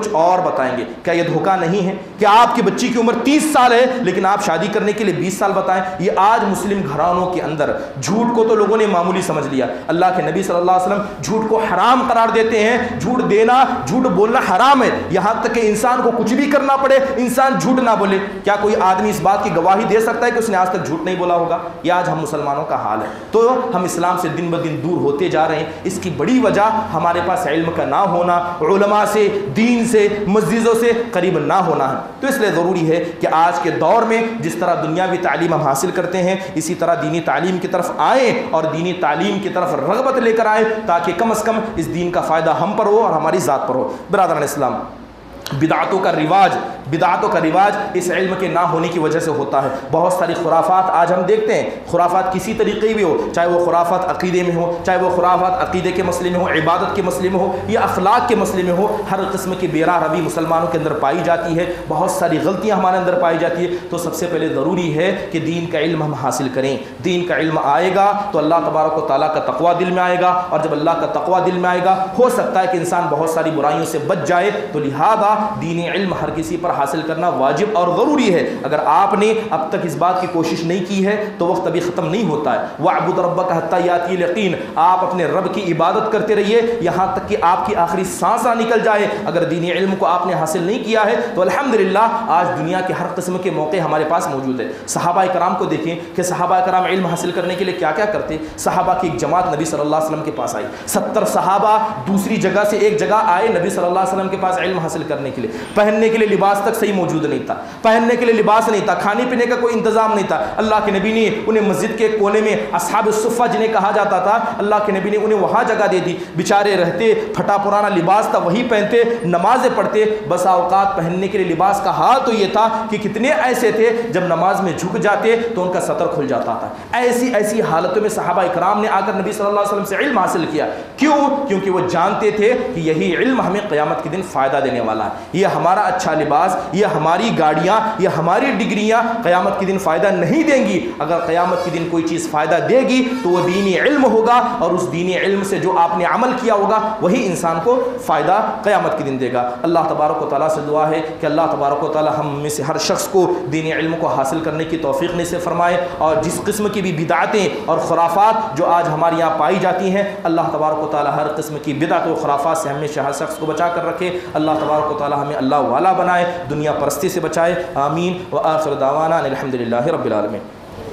اور بتائیں گے۔ کیا یہ دھوکہ نہیں ہے کہ آپ کی بچی کی عمر تیس سال ہے لیکن آپ شادی کرنے کے لیے بیس سال بتائیں؟ یہ آج مسلم گھرانوں کے اندر جھوٹ کو تو لوگوں نے معمولی سمجھ لیا۔ اللہ کے نبی صلی اللہ علیہ وسلم جھوٹ کو حرام قرار دیتے ہیں، جھوٹ دینا، جھوٹ بولنا حرام ہے، یہاں تک کہ انسان کو کچھ بھی کرنا پڑے انسان جھوٹ نہ بولے۔ کیا کوئی آدمی اس بات کی گواہی دے سکتا ہے کہ اس نے آج تک جھوٹ نہیں بولا ہوگا؟ یہ آج ہم مسلمانوں کا حال ہے۔ تو ہم اسلام سے دن بدن دور ہوتے جا رہے ہیں، اس کی بڑی وجہ ہمارے پاس علم کا نہ ہونا، علماء سے، دین سے، مسجدوں سے قریب نہ ہونا ہے۔ تو اس لیے ضروری ہے کہ آج کے دور میں جس طرح دنیاوی تعلیم ہم حاصل کرتے ہیں اسی طرح دینی تعلیم کی طرف آئیں اور دینی تعلیم کی طرف رغبت لے کر آئیں تاکہ کم از کم اس دین کا فائدہ ہم پر ہو اور ہماری ذات پر ہو۔ برادران اسلام، بدعتوں کا رواج بدعتوں کا رواج اس علم کے نہ ہونے کی وجہ سے ہوتا ہے۔ بہت ساری خرافات آج ہم دیکھتے ہیں، خرافات کسی طریقے بھی ہو، چاہے وہ خرافات عقیدے میں ہو، چاہے وہ خرافات عقیدے کے مسئلے میں ہو، عبادت کے مسئلے میں ہو یا اخلاق کے مسئلے میں ہو، ہر قسم کی بے راہ روی مسلمانوں کے اندر پائی جاتی ہے، بہت ساری غلطیاں ہمارے اندر پائی جاتی ہے۔ تو سب سے پہلے ضروری ہے کہ دین کا علم ہم حاصل کریں۔ دین کا علم آئے گا تو اللہ تبارک و تعالیٰ کا تقویٰ دل میں آئے گا، اور جب اللہ کا تقویٰ دل میں آئے گا ہو سکتا ہے کہ انسان بہت ساری برائیوں سے بچ جائے۔ تو لہذا دینی علم ہر کسی پر حاصل کرنا واجب اور ضروری ہے۔ اگر آپ نے اب تک اس بات کی کوشش نہیں کی ہے تو وقت ابھی ختم نہیں ہوتا ہے۔ وَاعْبُدْ رَبَّكَ حَتَّىٰ يَأْتِيَ الْيَقِينُ، آپ اپنے رب کی عبادت کرتے رہیے یہاں تک کہ آپ کی آخری سانس نہ نکل جائے۔ اگر دینی علم کو آپ نے حاصل نہیں کیا ہے تو الحمدللہ آج دنیا کے ہر قسم کے موقع ہمارے پاس موجود ہے۔ صحابہ کرام کو دیکھیں کہ صحابہ کرام علم حاصل کرنے کے لیے کیا کیا کرتے۔ صحابہ کی ایک جماعت نبی صلی اللہ علیہ وسلم کے پاس آئی، ستر صحابہ دوسری جگہ سے ایک جگہ آئے نبی صلی اللہ علیہ وسلم کے پاس علم حاصل کرنے کے لیے۔ پہننے کے لیے لباس تک صحیح موجود نہیں تھا، پہننے کے لیے لباس نہیں تھا، کھانے پینے کا کوئی انتظام نہیں تھا۔ اللہ کے نبی نے انہیں مسجد کے کونے میں اصحاب الصفہ جنہیں کہا جاتا تھا، اللہ کے نبی نے انہیں وہاں جگہ دے دی۔ بیچارے رہتے، پھٹا پرانا لباس تھا وہی پہنتے، نمازیں پڑھتے۔ بسا اوقات پہننے کے لیے لباس کا حال تو یہ تھا کہ کتنے ایسے تھے جب نماز میں جھک جاتے تو ان کا سطر کھل جاتا تھا۔ ایسی ایسی حالتوں میں صحابہ کرام نے آ کر نبی صلی اللہ علیہ وسلم سے علم حاصل کیا۔ کیوں؟ کیونکہ وہ جانتے تھے کہ یہی علم ہمیں قیامت کے دن فائدہ دینے والا ہے۔ یہ ہمارا اچھا لباس، یہ ہماری گاڑیاں، یہ ہماری ڈگریاں قیامت کے دن فائدہ نہیں دیں گی۔ اگر قیامت کے دن کوئی چیز فائدہ دے گی تو وہ دینی علم ہوگا، اور اس دینی علم سے جو آپ نے عمل کیا ہوگا وہی انسان کو فائدہ قیامت کے دن دے گا۔ اللہ تبارک و تعالیٰ سے دعا ہے کہ اللہ تبارک و تعالیٰ ہم میں سے ہر شخص کو دینی علم کو حاصل کرنے کی توفیق نصیب فرمائے، اور جس قسم کی بھی بدعتیں اور خرافات جو آج ہمارے یہاں پائی جاتی ہیں اللہ تبارک و تعالیٰ ہر قسم کی بدعت و خرافات سے ہمیشہ ہر شخص کو بچا کر رکھے۔ اللہ تبارک و تعالیٰ ہمیں اللہ والا بنائے، دنیا پرستی سے بچائے، آمین۔ وآخر دعوانا ان الحمدللہ رب العالمین۔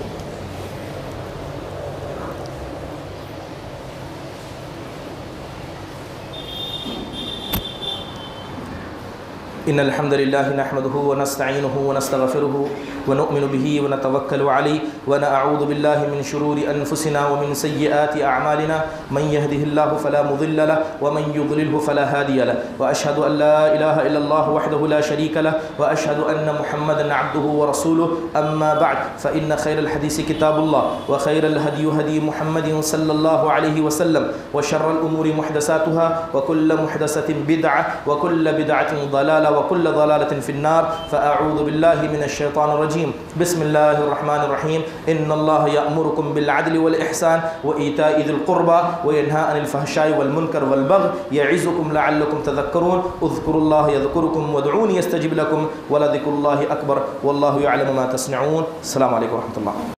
ان الحمد لله نحمده ونستعينه ونستغفره ونؤمن به ونتوكل عليه ونعوذ بالله من شرور انفسنا ومن سيئات اعمالنا من يهده الله فلا مضل له ومن يضلله فلا هادي له واشهد ان لا اله الا الله وحده لا شريك له واشهد ان محمدا عبده ورسوله اما بعد فان خير الحديث كتاب الله وخير الهدي هدي محمد صلى الله عليه وسلم وشر الامور محدثاتها وكل محدثة بدعة وكل بدعة ضلالة وكل ضلالة في النار فأعوذ بالله من الشيطان الرجيم بسم الله الرحمن الرحيم إن الله يأمركم بالعدل والإحسان وإيتاء ذي القربى وينهى عن الفحشاء والمنكر والبغي يعظكم لعلكم تذكرون اذكروا الله يذكركم وادعوني يستجب لكم ولذكر الله أكبر والله يعلم ما تصنعون. السلام عليكم ورحمة الله.